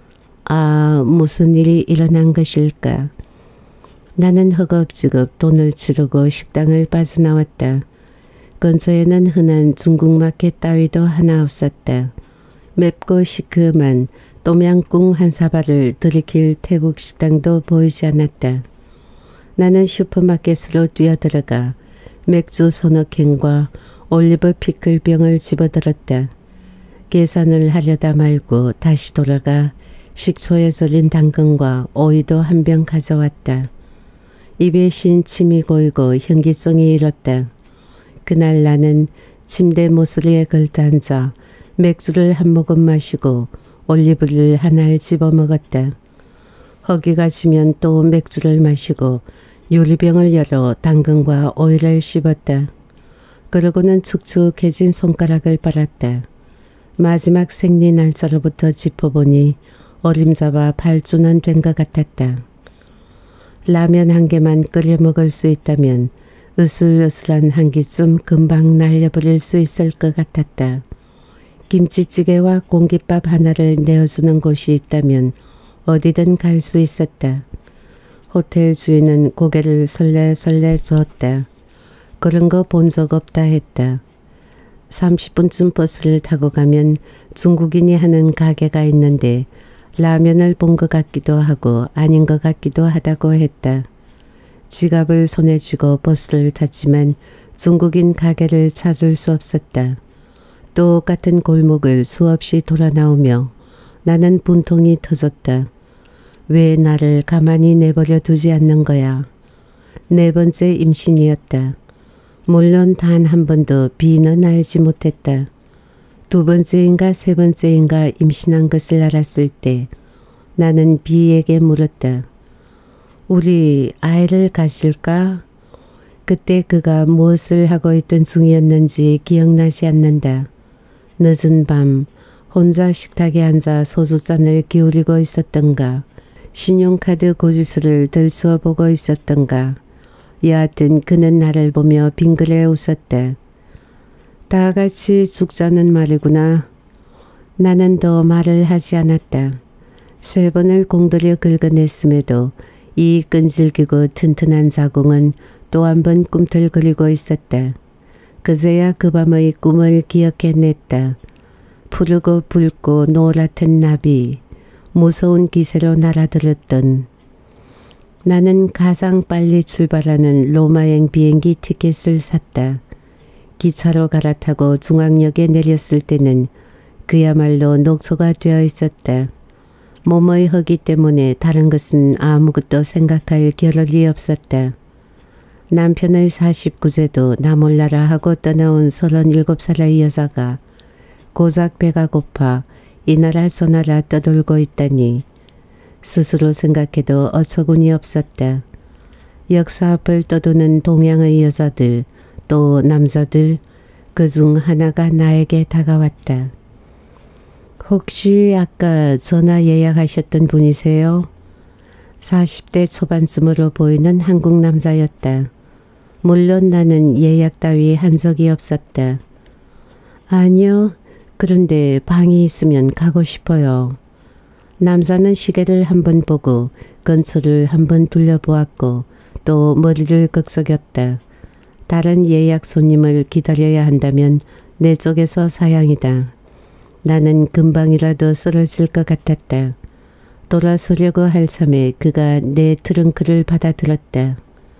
A: 아, 무슨 일이 일어난 것일까? 나는 허겁지겁 돈을 치르고 식당을 빠져나왔다. 근처에는 흔한 중국마켓 따위도 하나 없었다. 맵고 시큼한 똠양꿍 한 사발을 들이킬 태국 식당도 보이지 않았다. 나는 슈퍼마켓으로 뛰어들어가 맥주 서너 캔과 올리브 피클병을 집어들었다. 계산을 하려다 말고 다시 돌아가 식초에 절인 당근과 오이도 한 병 가져왔다. 입에 신 침이 고이고 현기증이 일었다. 그날 나는 침대 모서리에 걸터앉아 맥주를 한 모금 마시고 올리브를 하나를 집어먹었다. 허기가 지면 또 맥주를 마시고 유리병을 열어 당근과 오이를 씹었다. 그러고는 축축해진 손가락을 빨았다. 마지막 생리 날짜로부터 짚어보니 어림잡아 팔 주는 된 것 같았다. 라면 한 개만 끓여 먹을 수 있다면 으슬으슬한 한 끼쯤 금방 날려버릴 수 있을 것 같았다. 김치찌개와 공깃밥 하나를 내어주는 곳이 있다면 어디든 갈 수 있었다. 호텔 주인은 고개를 설레설레 저었다. 그런 거 본 적 없다 했다. 삼십 분쯤 버스를 타고 가면 중국인이 하는 가게가 있는데 라면을 본 것 같기도 하고 아닌 것 같기도 하다고 했다. 지갑을 손에 쥐고 버스를 탔지만 중국인 가게를 찾을 수 없었다. 똑같은 골목을 수없이 돌아 나오며 나는 분통이 터졌다. 왜 나를 가만히 내버려 두지 않는 거야. 네 번째 임신이었다. 물론 단 한 번도 비는 알지 못했다. 두 번째인가 세 번째인가 임신한 것을 알았을 때 나는 비에게 물었다. 우리 아이를 가질까? 그때 그가 무엇을 하고 있던 중이었는지 기억나지 않는다. 늦은 밤 혼자 식탁에 앉아 소주잔을 기울이고 있었던가, 신용카드 고지서를 들추어 보고 있었던가. 여하튼 그는 나를 보며 빙그레 웃었다. 다 같이 죽자는 말이구나. 나는 더 말을 하지 않았다. 세 번을 공들여 긁어냈음에도 이 끈질기고 튼튼한 자궁은 또 한 번 꿈틀거리고 있었다. 그제야 그 밤의 꿈을 기억해냈다. 푸르고 붉고 노랗던 나비, 무서운 기세로 날아들었던. 나는 가장 빨리 출발하는 로마행 비행기 티켓을 샀다. 기차로 갈아타고 중앙역에 내렸을 때는 그야말로 녹초가 되어 있었다. 몸의 허기 때문에 다른 것은 아무것도 생각할 겨를이 없었다. 남편의 사십구 세도 나 몰라라 하고 떠나온 서른일곱 살의 여자가 고작 배가 고파 이 나라 저 나라 떠돌고 있다니 스스로 생각해도 어처구니 없었다. 역사 앞을 떠도는 동양의 여자들 또 남자들 그중 하나가 나에게 다가왔다. 혹시 아까 전화 예약하셨던 분이세요? 사십 대 초반쯤으로 보이는 한국 남자였다. 물론 나는 예약 따위 한 적이 없었다. 아니요. 그런데 방이 있으면 가고 싶어요. 남자는 시계를 한번 보고 근처를 한번 둘러보았고 또 머리를 끄덕였다. 다른 예약 손님을 기다려야 한다면 내 쪽에서 사양이다. 나는 금방이라도 쓰러질 것 같았다. 돌아서려고 할 참에 그가 내 트렁크를 받아들었다.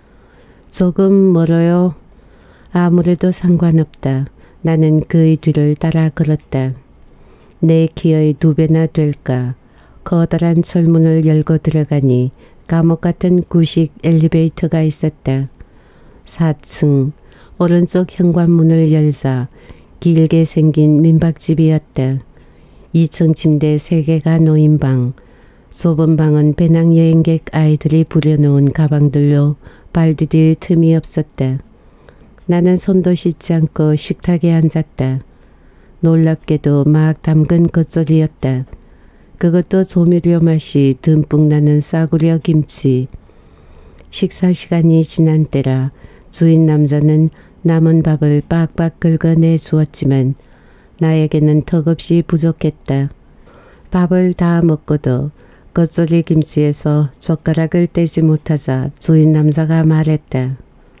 A: 조금 멀어요. 아무래도 상관없다. 나는 그의 뒤를 따라 걸었다. 내 키의 두 배나 될까. 커다란 철문을 열고 들어가니 감옥 같은 구식 엘리베이터가 있었다. 사 층 오른쪽 현관문을 열자 길게 생긴 민박집이었다. 이 층 침대 세 개가 놓인 방, 좁은 방은 배낭여행객 아이들이 부려놓은 가방들로 발 디딜 틈이 없었다. 나는 손도 씻지 않고 식탁에 앉았다. 놀랍게도 막 담근 겉절이었다. 그것도 조미료 맛이 듬뿍 나는 싸구려 김치. 식사 시간이 지난 때라 주인 남자는 남은 밥을 빡빡 긁어내 주었지만 나에게는 턱없이 부족했다. 밥을 다 먹고도 겉절이 김치에서 젓가락을 떼지 못하자 주인 남자가 말했다.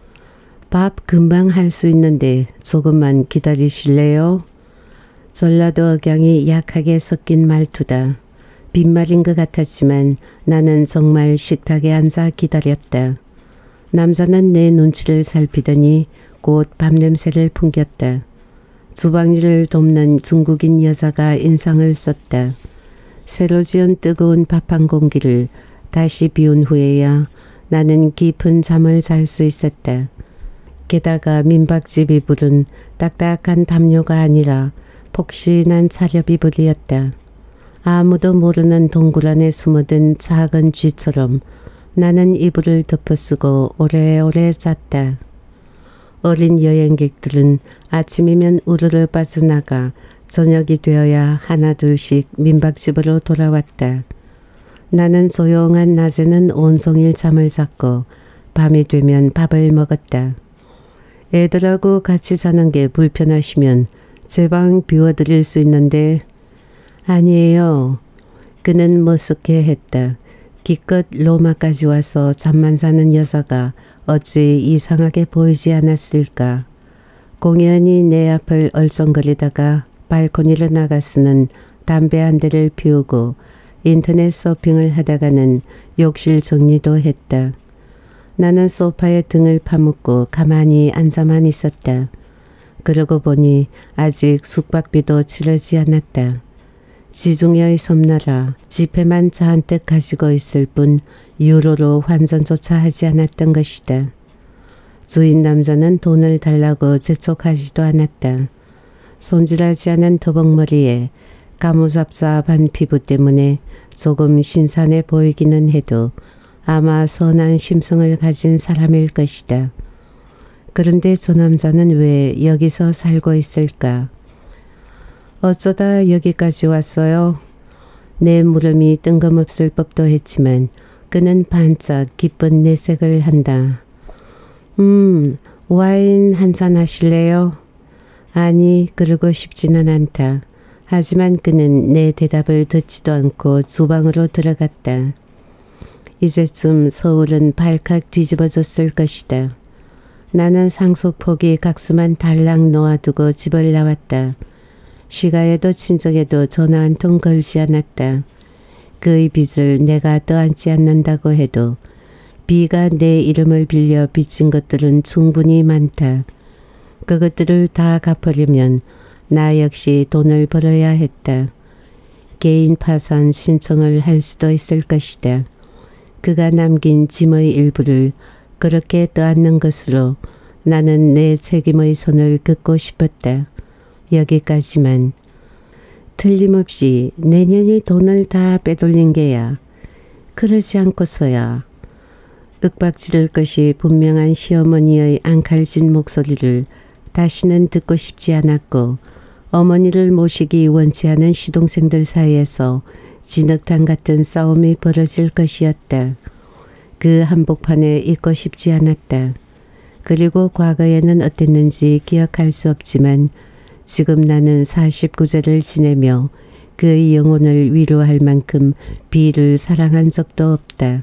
A: 밥 금방 할 수 있는데 조금만 기다리실래요? 전라도 억양이 약하게 섞인 말투다. 빈말인 것 같았지만 나는 정말 식탁에 앉아 기다렸다. 남자는 내 눈치를 살피더니 곧 밥냄새를 풍겼다. 주방일을 돕는 중국인 여자가 인상을 썼다. 새로 지은 뜨거운 밥 한 공기를 다시 비운 후에야 나는 깊은 잠을 잘 수 있었다. 게다가 민박집 이불은 딱딱한 담요가 아니라 폭신한 차렵 이불이었다. 아무도 모르는 동굴 안에 숨어든 작은 쥐처럼 나는 이불을 덮어쓰고 오래오래 잤다. 어린 여행객들은 아침이면 우르르 빠져나가 저녁이 되어야 하나둘씩 민박집으로 돌아왔다. 나는 조용한 낮에는 온종일 잠을 잤고 밤이 되면 밥을 먹었다. 애들하고 같이 자는 게 불편하시면 제 방 비워드릴 수 있는데. 아니에요. 그는 머쓱해 했다. 기껏 로마까지 와서 잠만 자는 여자가 어찌 이상하게 보이지 않았을까. 공연히 내 앞을 얼쩡거리다가 발코니로 나가서는 담배 한 대를 피우고 인터넷 서핑을 하다가는 욕실 정리도 했다. 나는 소파에 등을 파묻고 가만히 앉아만 있었다. 그러고 보니 아직 숙박비도 치르지 않았다. 지중해의 섬나라 지폐만 잔뜩 가지고 있을 뿐 유로로 환전조차 하지 않았던 것이다. 주인 남자는 돈을 달라고 재촉하지도 않았다. 손질하지 않은 더벅머리에 가무잡잡한 피부 때문에 조금 신선해 보이기는 해도 아마 선한 심성을 가진 사람일 것이다. 그런데 저 남자는 왜 여기서 살고 있을까? 어쩌다 여기까지 왔어요? 내 물음이 뜬금없을 법도 했지만 그는 반짝 기쁜 내색을 한다. 음, 와인 한잔 하실래요? 아니, 그러고 싶지는 않다. 하지만 그는 내 대답을 듣지도 않고 주방으로 들어갔다. 이제쯤 서울은 발칵 뒤집어졌을 것이다. 나는 상속포기 각수만 달랑 놓아두고 집을 나왔다. 시가에도 친정에도 전화 한 통 걸지 않았다. 그의 빚을 내가 떠안지 않는다고 해도 비가 내 이름을 빌려 빚진 것들은 충분히 많다. 그것들을 다 갚으려면 나 역시 돈을 벌어야 했다. 개인 파산 신청을 할 수도 있을 것이다. 그가 남긴 짐의 일부를 그렇게 떠안는 것으로 나는 내 책임의 손을 긋고 싶었다. 여기까지만. 틀림없이 내년이 돈을 다 빼돌린 게야. 그러지 않고서야. 윽박지를 것이 분명한 시어머니의 앙칼진 목소리를 다시는 듣고 싶지 않았고 어머니를 모시기 원치 않은 시동생들 사이에서 진흙탕 같은 싸움이 벌어질 것이었다. 그 한복판에 있고 싶지 않았다. 그리고 과거에는 어땠는지 기억할 수 없지만 지금 나는 사십구 제를 지내며 그의 영혼을 위로할 만큼 비를 사랑한 적도 없다.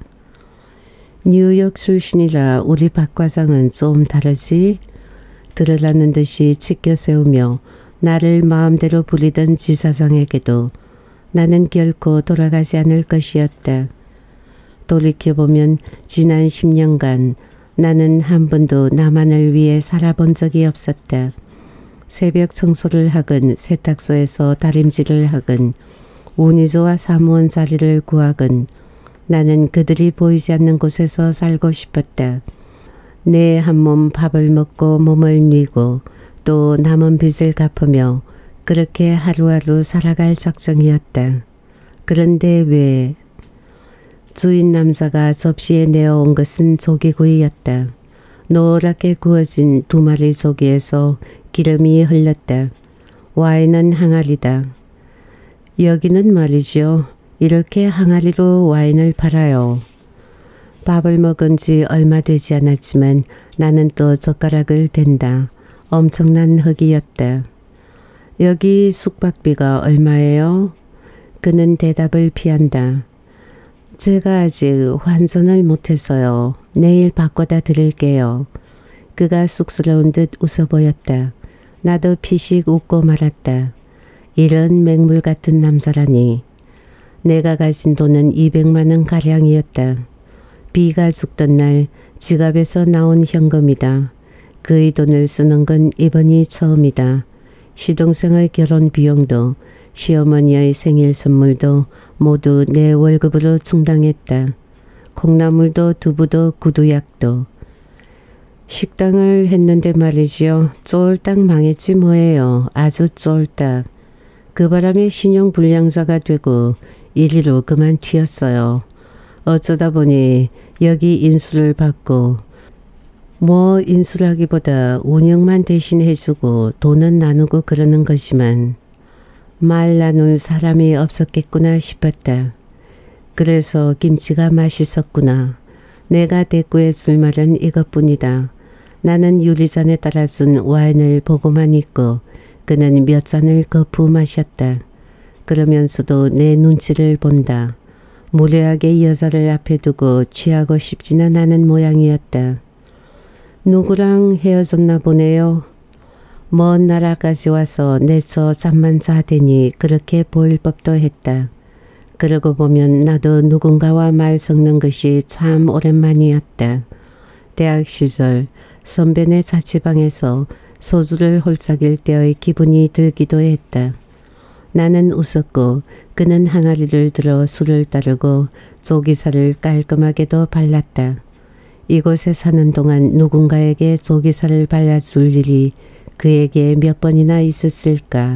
A: 뉴욕 출신이라 우리 박 과장은 좀 다르지? 들으라는 듯이 치켜 세우며 나를 마음대로 부리던 지사장에게도 나는 결코 돌아가지 않을 것이었다. 돌이켜보면 지난 십 년간 나는 한 번도 나만을 위해 살아본 적이 없었다. 새벽 청소를 하건 세탁소에서 다림질을 하건 운이 좋아 사무원 자리를 구하건 나는 그들이 보이지 않는 곳에서 살고 싶었다. 내 한 몸 밥을 먹고 몸을 뉘고 또 남은 빚을 갚으며 그렇게 하루하루 살아갈 작정이었다. 그런데 왜? 주인 남자가 접시에 내어온 것은 조기구이였다. 노랗게 구워진 두 마리 조기에서 기름이 흘렀다. 와인은 항아리다. 여기는 말이죠. 이렇게 항아리로 와인을 팔아요. 밥을 먹은 지 얼마 되지 않았지만 나는 또 젓가락을 댄다. 엄청난 흙이었다. 여기 숙박비가 얼마예요? 그는 대답을 피한다. 제가 아직 환전을 못해서요. 내일 바꿔다 드릴게요. 그가 쑥스러운 듯 웃어 보였다. 나도 피식 웃고 말았다. 이런 맹물 같은 남자라니. 내가 가진 돈은 이백만 원 가량이었다. 비가 죽던 날 지갑에서 나온 현금이다. 그의 돈을 쓰는 건 이번이 처음이다. 시동생의 결혼 비용도 시어머니의 생일 선물도 모두 내 월급으로 충당했다. 콩나물도 두부도 구두약도. 식당을 했는데 말이지요. 쫄딱 망했지 뭐예요. 아주 쫄딱. 그 바람에 신용불량자가 되고 이리로 그만 튀었어요. 어쩌다 보니 여기 인수를 받고 뭐 인수라기보다 운영만 대신 해주고 돈은 나누고 그러는 거지만 말 나눌 사람이 없었겠구나 싶었다. 그래서 김치가 맛있었구나. 내가 대꾸해 줄 말은 이것뿐이다. 나는 유리잔에 따라준 와인을 보고만 있고 그는 몇 잔을 거푸 마셨다. 그러면서도 내 눈치를 본다. 무례하게 여자를 앞에 두고 취하고 싶지는 않은 모양이었다. 누구랑 헤어졌나 보네요. 먼 나라까지 와서 내쳐 잠만 자대니 그렇게 보일 법도 했다. 그러고 보면 나도 누군가와 말 섞는 것이 참 오랜만이었다. 대학 시절 선배네 자취방에서 소주를 홀짝일 때의 기분이 들기도 했다. 나는 웃었고 그는 항아리를 들어 술을 따르고 조기살을 깔끔하게도 발랐다. 이곳에 사는 동안 누군가에게 조기살을 발라줄 일이 그에게 몇 번이나 있었을까.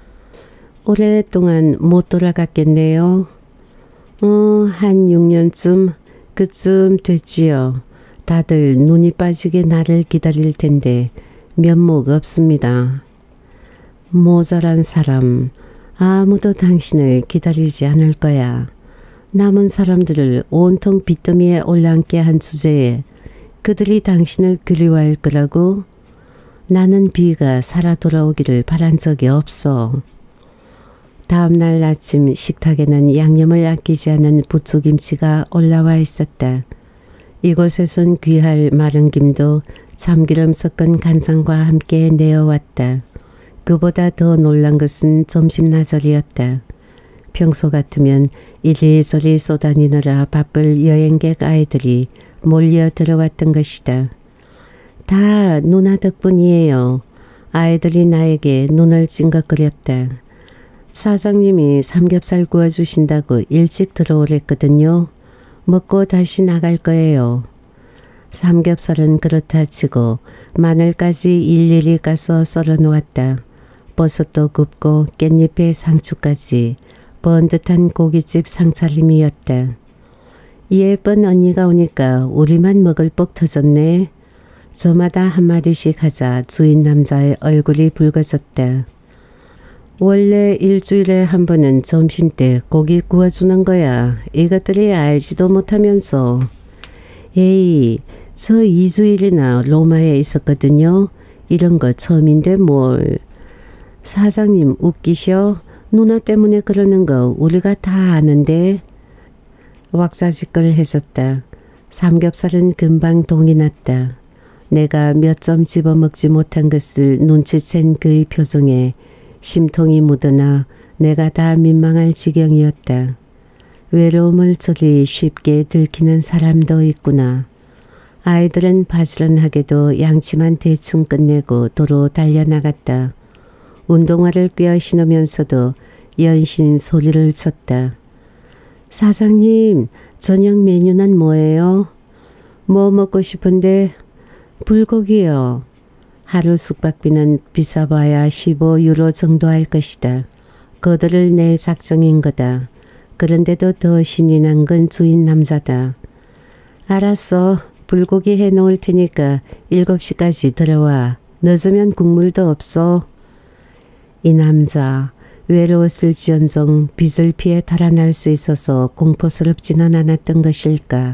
A: 오랫동안 못 돌아갔겠네요. 어, 한 육 년쯤 그쯤 됐지요. 다들 눈이 빠지게 나를 기다릴 텐데 면목 없습니다. 모자란 사람. 아무도 당신을 기다리지 않을 거야. 남은 사람들을 온통 빚더미에 올라앉게 한 주제에 그들이 당신을 그리워할 거라고? 나는 비가 살아 돌아오기를 바란 적이 없어. 다음 날 아침 식탁에는 양념을 아끼지 않은 부추김치가 올라와 있었다. 이곳에선 귀할 마른 김도 참기름 섞은 간장과 함께 내어왔다. 그보다 더 놀란 것은 점심나절이었다. 평소 같으면 이리저리 쏘다니느라 바쁠 여행객 아이들이 몰려 들어왔던 것이다. 다 누나 덕분이에요. 아이들이 나에게 눈을 찡긋거렸다. 사장님이 삼겹살 구워주신다고 일찍 들어오랬거든요. 먹고 다시 나갈 거예요. 삼겹살은 그렇다 치고 마늘까지 일일이 까서 썰어 놓았다. 버섯도 굽고 깻잎에 상추까지 번듯한 고깃집 상차림이었다. 예쁜 언니가 오니까 우리만 먹을 뻑 터졌네. 저마다 한마디씩 하자 주인 남자의 얼굴이 붉어졌다. 원래 일주일에 한 번은 점심때 고기 구워주는 거야. 이것들이 알지도 못하면서. 에이, 저 이 주일이나 로마에 있었거든요. 이런 거 처음인데 뭘. 사장님 웃기셔? 누나 때문에 그러는 거 우리가 다 아는데. 왁자지껄해졌다. 삼겹살은 금방 동이 났다. 내가 몇 점 집어먹지 못한 것을 눈치챈 그의 표정에 심통이 묻어나 내가 다 민망할 지경이었다. 외로움을 저리 쉽게 들키는 사람도 있구나. 아이들은 바지런하게도 양치만 대충 끝내고 도로 달려나갔다. 운동화를 꿰어 신으면서도 연신 소리를 쳤다. 사장님, 저녁 메뉴는 뭐예요? 뭐 먹고 싶은데? 불고기요. 하루 숙박비는 비싸봐야 십오 유로 정도 할 것이다. 그들을 낼 작정인 거다. 그런데도 더 신이 난 건 주인 남자다. 알았어. 불고기 해놓을 테니까 일곱 시까지 들어와. 늦으면 국물도 없어. 이 남자 외로웠을지언정 빚을 피해 달아날 수 있어서 공포스럽지는 않았던 것일까.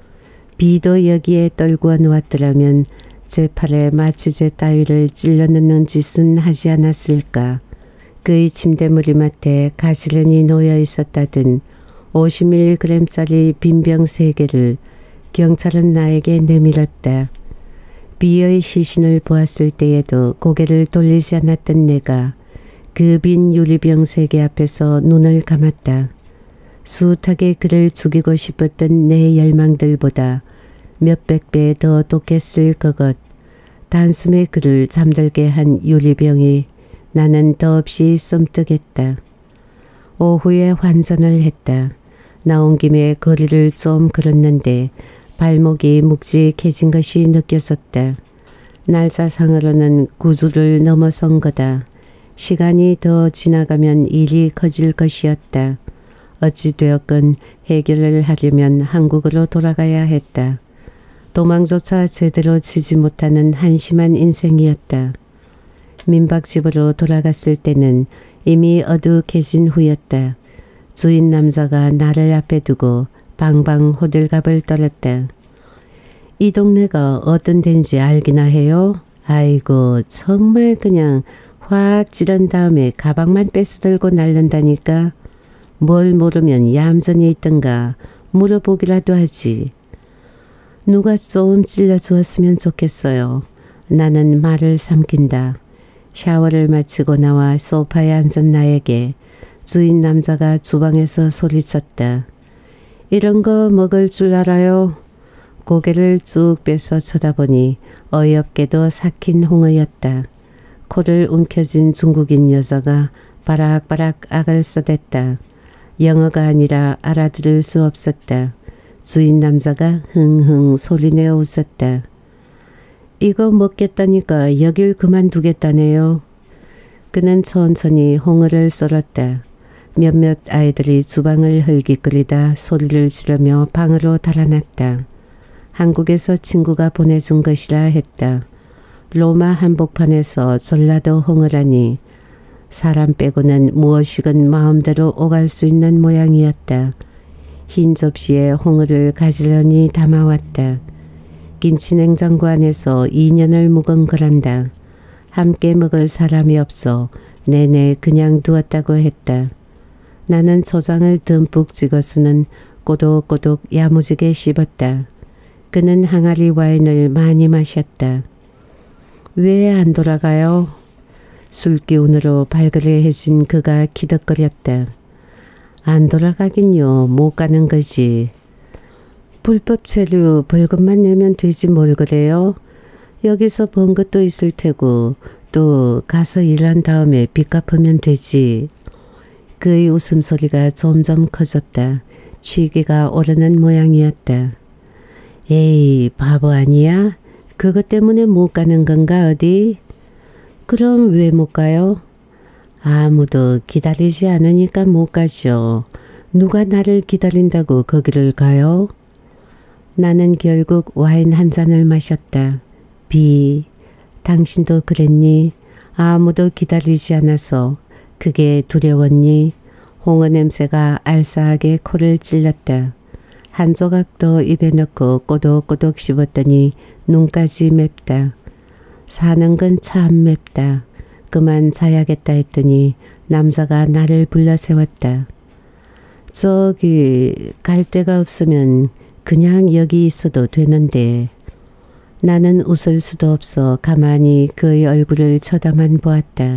A: 비도 여기에 떨구어 놓았더라면 제 팔에 마취제 따위를 찔러 넣는 짓은 하지 않았을까. 그의 침대 머리맡에 가지런히 놓여 있었다던 오십 밀리그램짜리 빈병 세 개를 경찰은 나에게 내밀었다. 비의 시신을 보았을 때에도 고개를 돌리지 않았던 내가 그 빈 유리병 세 개 앞에서 눈을 감았다. 숱하게 그를 죽이고 싶었던 내 열망들보다 몇백 배 더 독했을 그것. 단숨에 그를 잠들게 한 유리병이 나는 더없이 쏨뜩했다. 오후에 환전을 했다. 나온 김에 거리를 좀 걸었는데 발목이 묵직해진 것이 느껴졌다. 날짜상으로는 구주를 넘어선 거다. 시간이 더 지나가면 일이 커질 것이었다. 어찌되었건 해결을 하려면 한국으로 돌아가야 했다. 도망조차 제대로 치지 못하는 한심한 인생이었다. 민박집으로 돌아갔을 때는 이미 어둑해진 후였다. 주인 남자가 나를 앞에 두고 방방 호들갑을 떨었다. 이 동네가 어떤 데인지 알기나 해요? 아이고 정말 그냥 확 찌른 다음에 가방만 뺏어들고 날른다니까. 뭘 모르면 얌전히 있던가 물어보기라도 하지. 누가 좀 찔러주었으면 좋겠어요. 나는 말을 삼킨다. 샤워를 마치고 나와 소파에 앉은 나에게 주인 남자가 주방에서 소리쳤다. 이런 거 먹을 줄 알아요? 고개를 쭉 빼서 쳐다보니 어이없게도 삭힌 홍어였다. 코를 움켜쥔 중국인 여자가 바락바락 악을 써댔다. 영어가 아니라 알아들을 수 없었다. 주인 남자가 흥흥 소리내어 웃었다. 이거 먹겠다니까 여길 그만두겠다네요. 그는 천천히 홍어를 썰었다. 몇몇 아이들이 주방을 흘기거리다 소리를 지르며 방으로 달아났다. 한국에서 친구가 보내준 것이라 했다. 로마 한복판에서 전라도 홍어라니 사람 빼고는 무엇이건 마음대로 오갈 수 있는 모양이었다. 흰 접시에 홍어를 가지런히 담아왔다. 김치냉장고 안에서 이 년을 묵은 거란다. 함께 먹을 사람이 없어 내내 그냥 두었다고 했다. 나는 초장을 듬뿍 찍어서는 꼬독꼬독 야무지게 씹었다. 그는 항아리 와인을 많이 마셨다. 왜 안 돌아가요? 술기운으로 발그레해진 그가 기덕거렸다. 안 돌아가긴요. 못 가는 거지. 불법 체류 벌금만 내면 되지 뭘 그래요? 여기서 번 것도 있을 테고 또 가서 일한 다음에 빚 갚으면 되지. 그의 웃음소리가 점점 커졌다. 취기가 오르는 모양이었다. 에이 바보 아니야? 그것 때문에 못 가는 건가 어디? 그럼 왜 못 가요? 아무도 기다리지 않으니까 못 가죠. 누가 나를 기다린다고 거기를 가요? 나는 결국 와인 한 잔을 마셨다. 비, 당신도 그랬니? 아무도 기다리지 않아서 그게 두려웠니? 홍어 냄새가 알싸하게 코를 찔렀다. 한 조각도 입에 넣고 꼬독꼬독 씹었더니 눈까지 맵다. 사는 건 참 맵다. 그만 자야겠다 했더니 남자가 나를 불러 세웠다. 저기 갈 데가 없으면 그냥 여기 있어도 되는데. 나는 웃을 수도 없어 가만히 그의 얼굴을 쳐다만 보았다.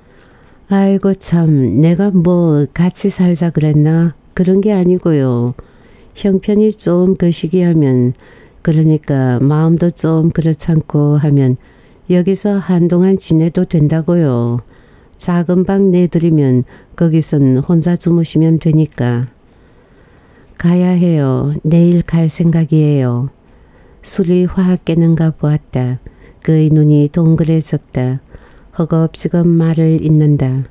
A: 아이고 참, 내가 뭐 같이 살자 그랬나? 그런 게 아니고요. 형편이 좀 거시기하면, 그러니까 마음도 좀 그렇잖고 하면 여기서 한동안 지내도 된다고요. 작은 방 내드리면 거기선 혼자 주무시면 되니까. 가야 해요. 내일 갈 생각이에요. 술이 확 깨는가 보았다. 그의 눈이 동그래졌다. 허겁지겁 말을 잇는다.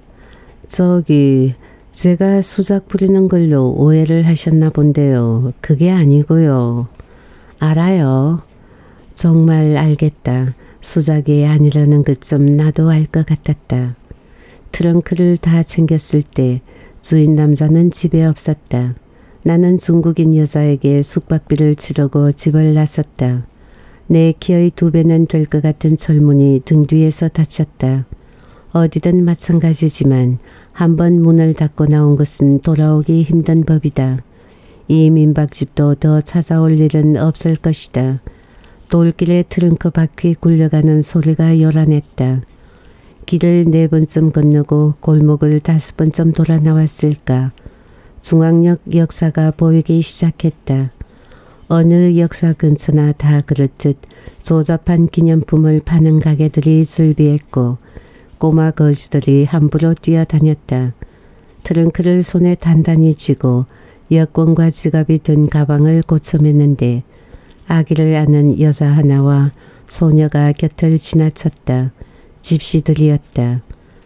A: 저기 제가 수작 부리는 걸로 오해를 하셨나 본데요. 그게 아니고요. 알아요. 정말 알겠다. 수작이 아니라는 것 좀 나도 알 것 같았다. 트렁크를 다 챙겼을 때 주인 남자는 집에 없었다. 나는 중국인 여자에게 숙박비를 치르고 집을 나섰다. 내 키의 두 배는 될 것 같은 젊은이 등 뒤에서 다쳤다. 어디든 마찬가지지만 한번 문을 닫고 나온 것은 돌아오기 힘든 법이다. 이 민박집도 더 찾아올 일은 없을 것이다. 돌길에 트렁크 바퀴 굴려가는 소리가 요란했다. 길을 네 번쯤 건너고 골목을 다섯 번쯤 돌아 나왔을까. 중앙역 역사가 보이기 시작했다. 어느 역사 근처나 다 그렇듯 조잡한 기념품을 파는 가게들이 즐비했고 꼬마 거지들이 함부로 뛰어다녔다. 트렁크를 손에 단단히 쥐고 여권과 지갑이 든 가방을 고쳐맸는데 아기를 안은 여자 하나와 소녀가 곁을 지나쳤다. 집시들이었다.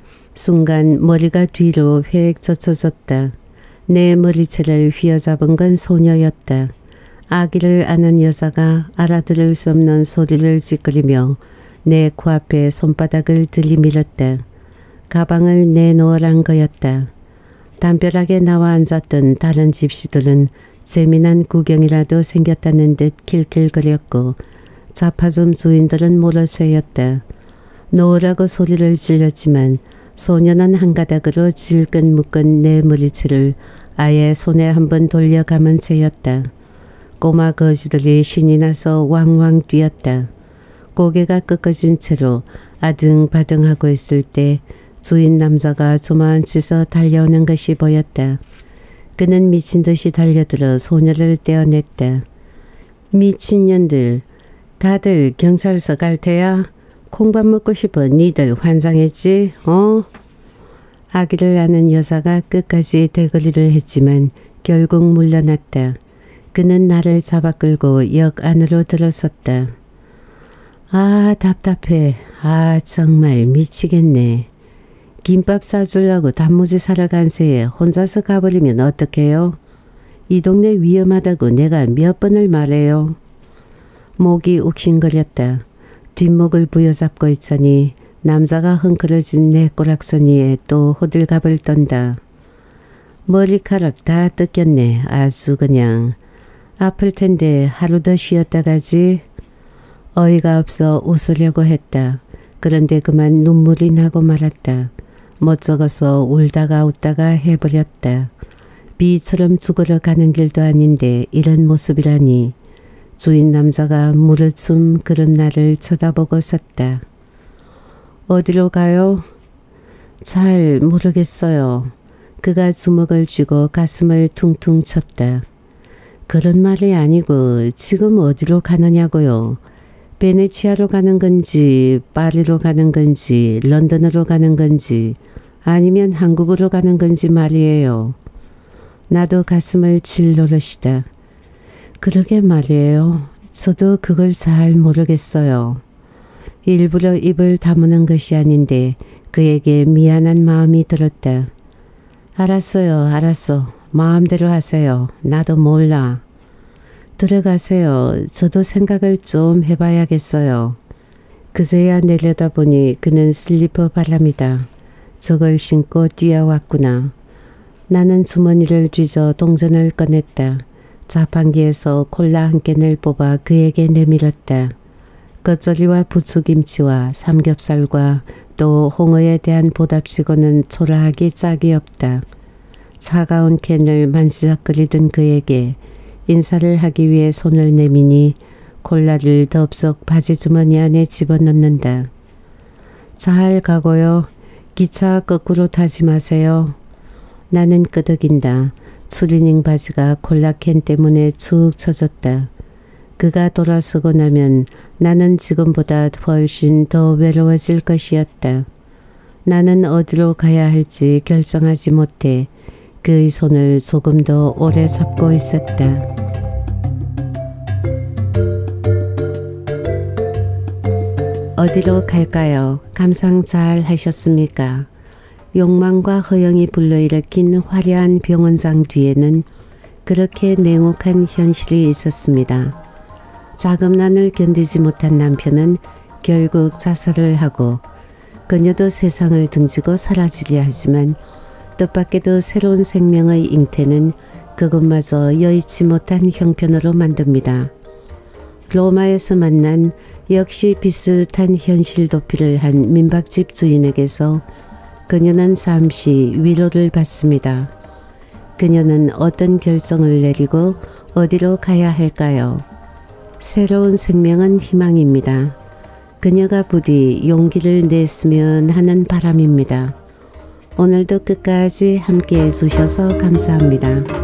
A: 순간 머리가 뒤로 휙 젖혀졌다. 내 머리채를 휘어잡은 건 소녀였다. 아기를 안은 여자가 알아들을 수 없는 소리를 찌끄리며 내 코앞에 손바닥을 들이밀었다. 가방을 내놓으란 거였다. 담벼락에 나와 앉았던 다른 집시들은 재미난 구경이라도 생겼다는 듯 킬킬거렸고 자파점 주인들은 몰아쇠였다. 놓으라고 소리를 질렀지만 소녀는 한 가닥으로 질끈 묶은 내 머리채를 아예 손에 한번 돌려감은 채였다. 꼬마 거지들이 신이 나서 왕왕 뛰었다. 고개가 꺾어진 채로 아등바등하고 있을 때 주인 남자가 조만치서 달려오는 것이 보였다. 그는 미친 듯이 달려들어 소녀를 떼어냈다. 미친년들, 다들 경찰서 갈 테야? 콩밥 먹고 싶어 니들 환장했지? 어? 아기를 안은 여자가 끝까지 대거리를 했지만 결국 물러났다. 그는 나를 잡아 끌고 역 안으로 들어섰다. 아 답답해. 아 정말 미치겠네. 김밥 사주려고 단무지 사러 간 새에 혼자서 가버리면 어떡해요? 이 동네 위험하다고 내가 몇 번을 말해요. 목이 욱신거렸다. 뒷목을 부여잡고 있자니 남자가 흥그러진 내 꼬락서니에 또 호들갑을 떤다. 머리카락 다 뜯겼네. 아주 그냥. 아플 텐데 하루 더 쉬었다 가지. 어이가 없어 웃으려고 했다. 그런데 그만 눈물이 나고 말았다. 멋쩍어서 울다가 웃다가 해버렸다. 비처럼 죽으러 가는 길도 아닌데 이런 모습이라니. 주인 남자가 무르춤 그런 나를 쳐다보고 섰다. 어디로 가요? 잘 모르겠어요. 그가 주먹을 쥐고 가슴을 퉁퉁 쳤다. 그런 말이 아니고 지금 어디로 가느냐고요. 베네치아로 가는 건지 파리로 가는 건지 런던으로 가는 건지 아니면 한국으로 가는 건지 말이에요. 나도 가슴을 칠 노릇이다. 그러게 말이에요. 저도 그걸 잘 모르겠어요. 일부러 입을 다무는 것이 아닌데 그에게 미안한 마음이 들었다. 알았어요. 알았어. 마음대로 하세요. 나도 몰라. 들어가세요. 저도 생각을 좀 해봐야겠어요. 그제야 내려다보니 그는 슬리퍼 바람이다. 저걸 신고 뛰어왔구나. 나는 주머니를 뒤져 동전을 꺼냈다. 자판기에서 콜라 한 캔을 뽑아 그에게 내밀었다. 겉절이와 부추김치와 삼겹살과 또 홍어에 대한 보답시고는 초라하기 짝이 없다. 차가운 캔을 만지작거리던 그에게 인사를 하기 위해 손을 내미니 콜라를 덥석 바지 주머니 안에 집어넣는다. 잘 가고요. 기차 거꾸로 타지 마세요. 나는 끄덕인다. 추리닝 바지가 콜라캔 때문에 축 처졌다. 그가 돌아서고 나면 나는 지금보다 훨씬 더 외로워질 것이었다. 나는 어디로 가야 할지 결정하지 못해 그의 손을 조금 더 오래 잡고 있었다. 어디로 갈까요? 감상 잘 하셨습니까? 욕망과 허영이 불러일으킨 화려한 병원장 뒤에는 그렇게 냉혹한 현실이 있었습니다. 자금난을 견디지 못한 남편은 결국 자살을 하고 그녀도 세상을 등지고 사라지려 하지만 뜻밖에도 새로운 생명의 잉태는 그것마저 여의치 못한 형편으로 만듭니다. 로마에서 만난 역시 비슷한 현실 도피를 한 민박집 주인에게서 그녀는 잠시 위로를 받습니다. 그녀는 어떤 결정을 내리고 어디로 가야 할까요? 새로운 생명은 희망입니다. 그녀가 부디 용기를 냈으면 하는 바람입니다. 오늘도 끝까지 함께 해주셔서 감사합니다.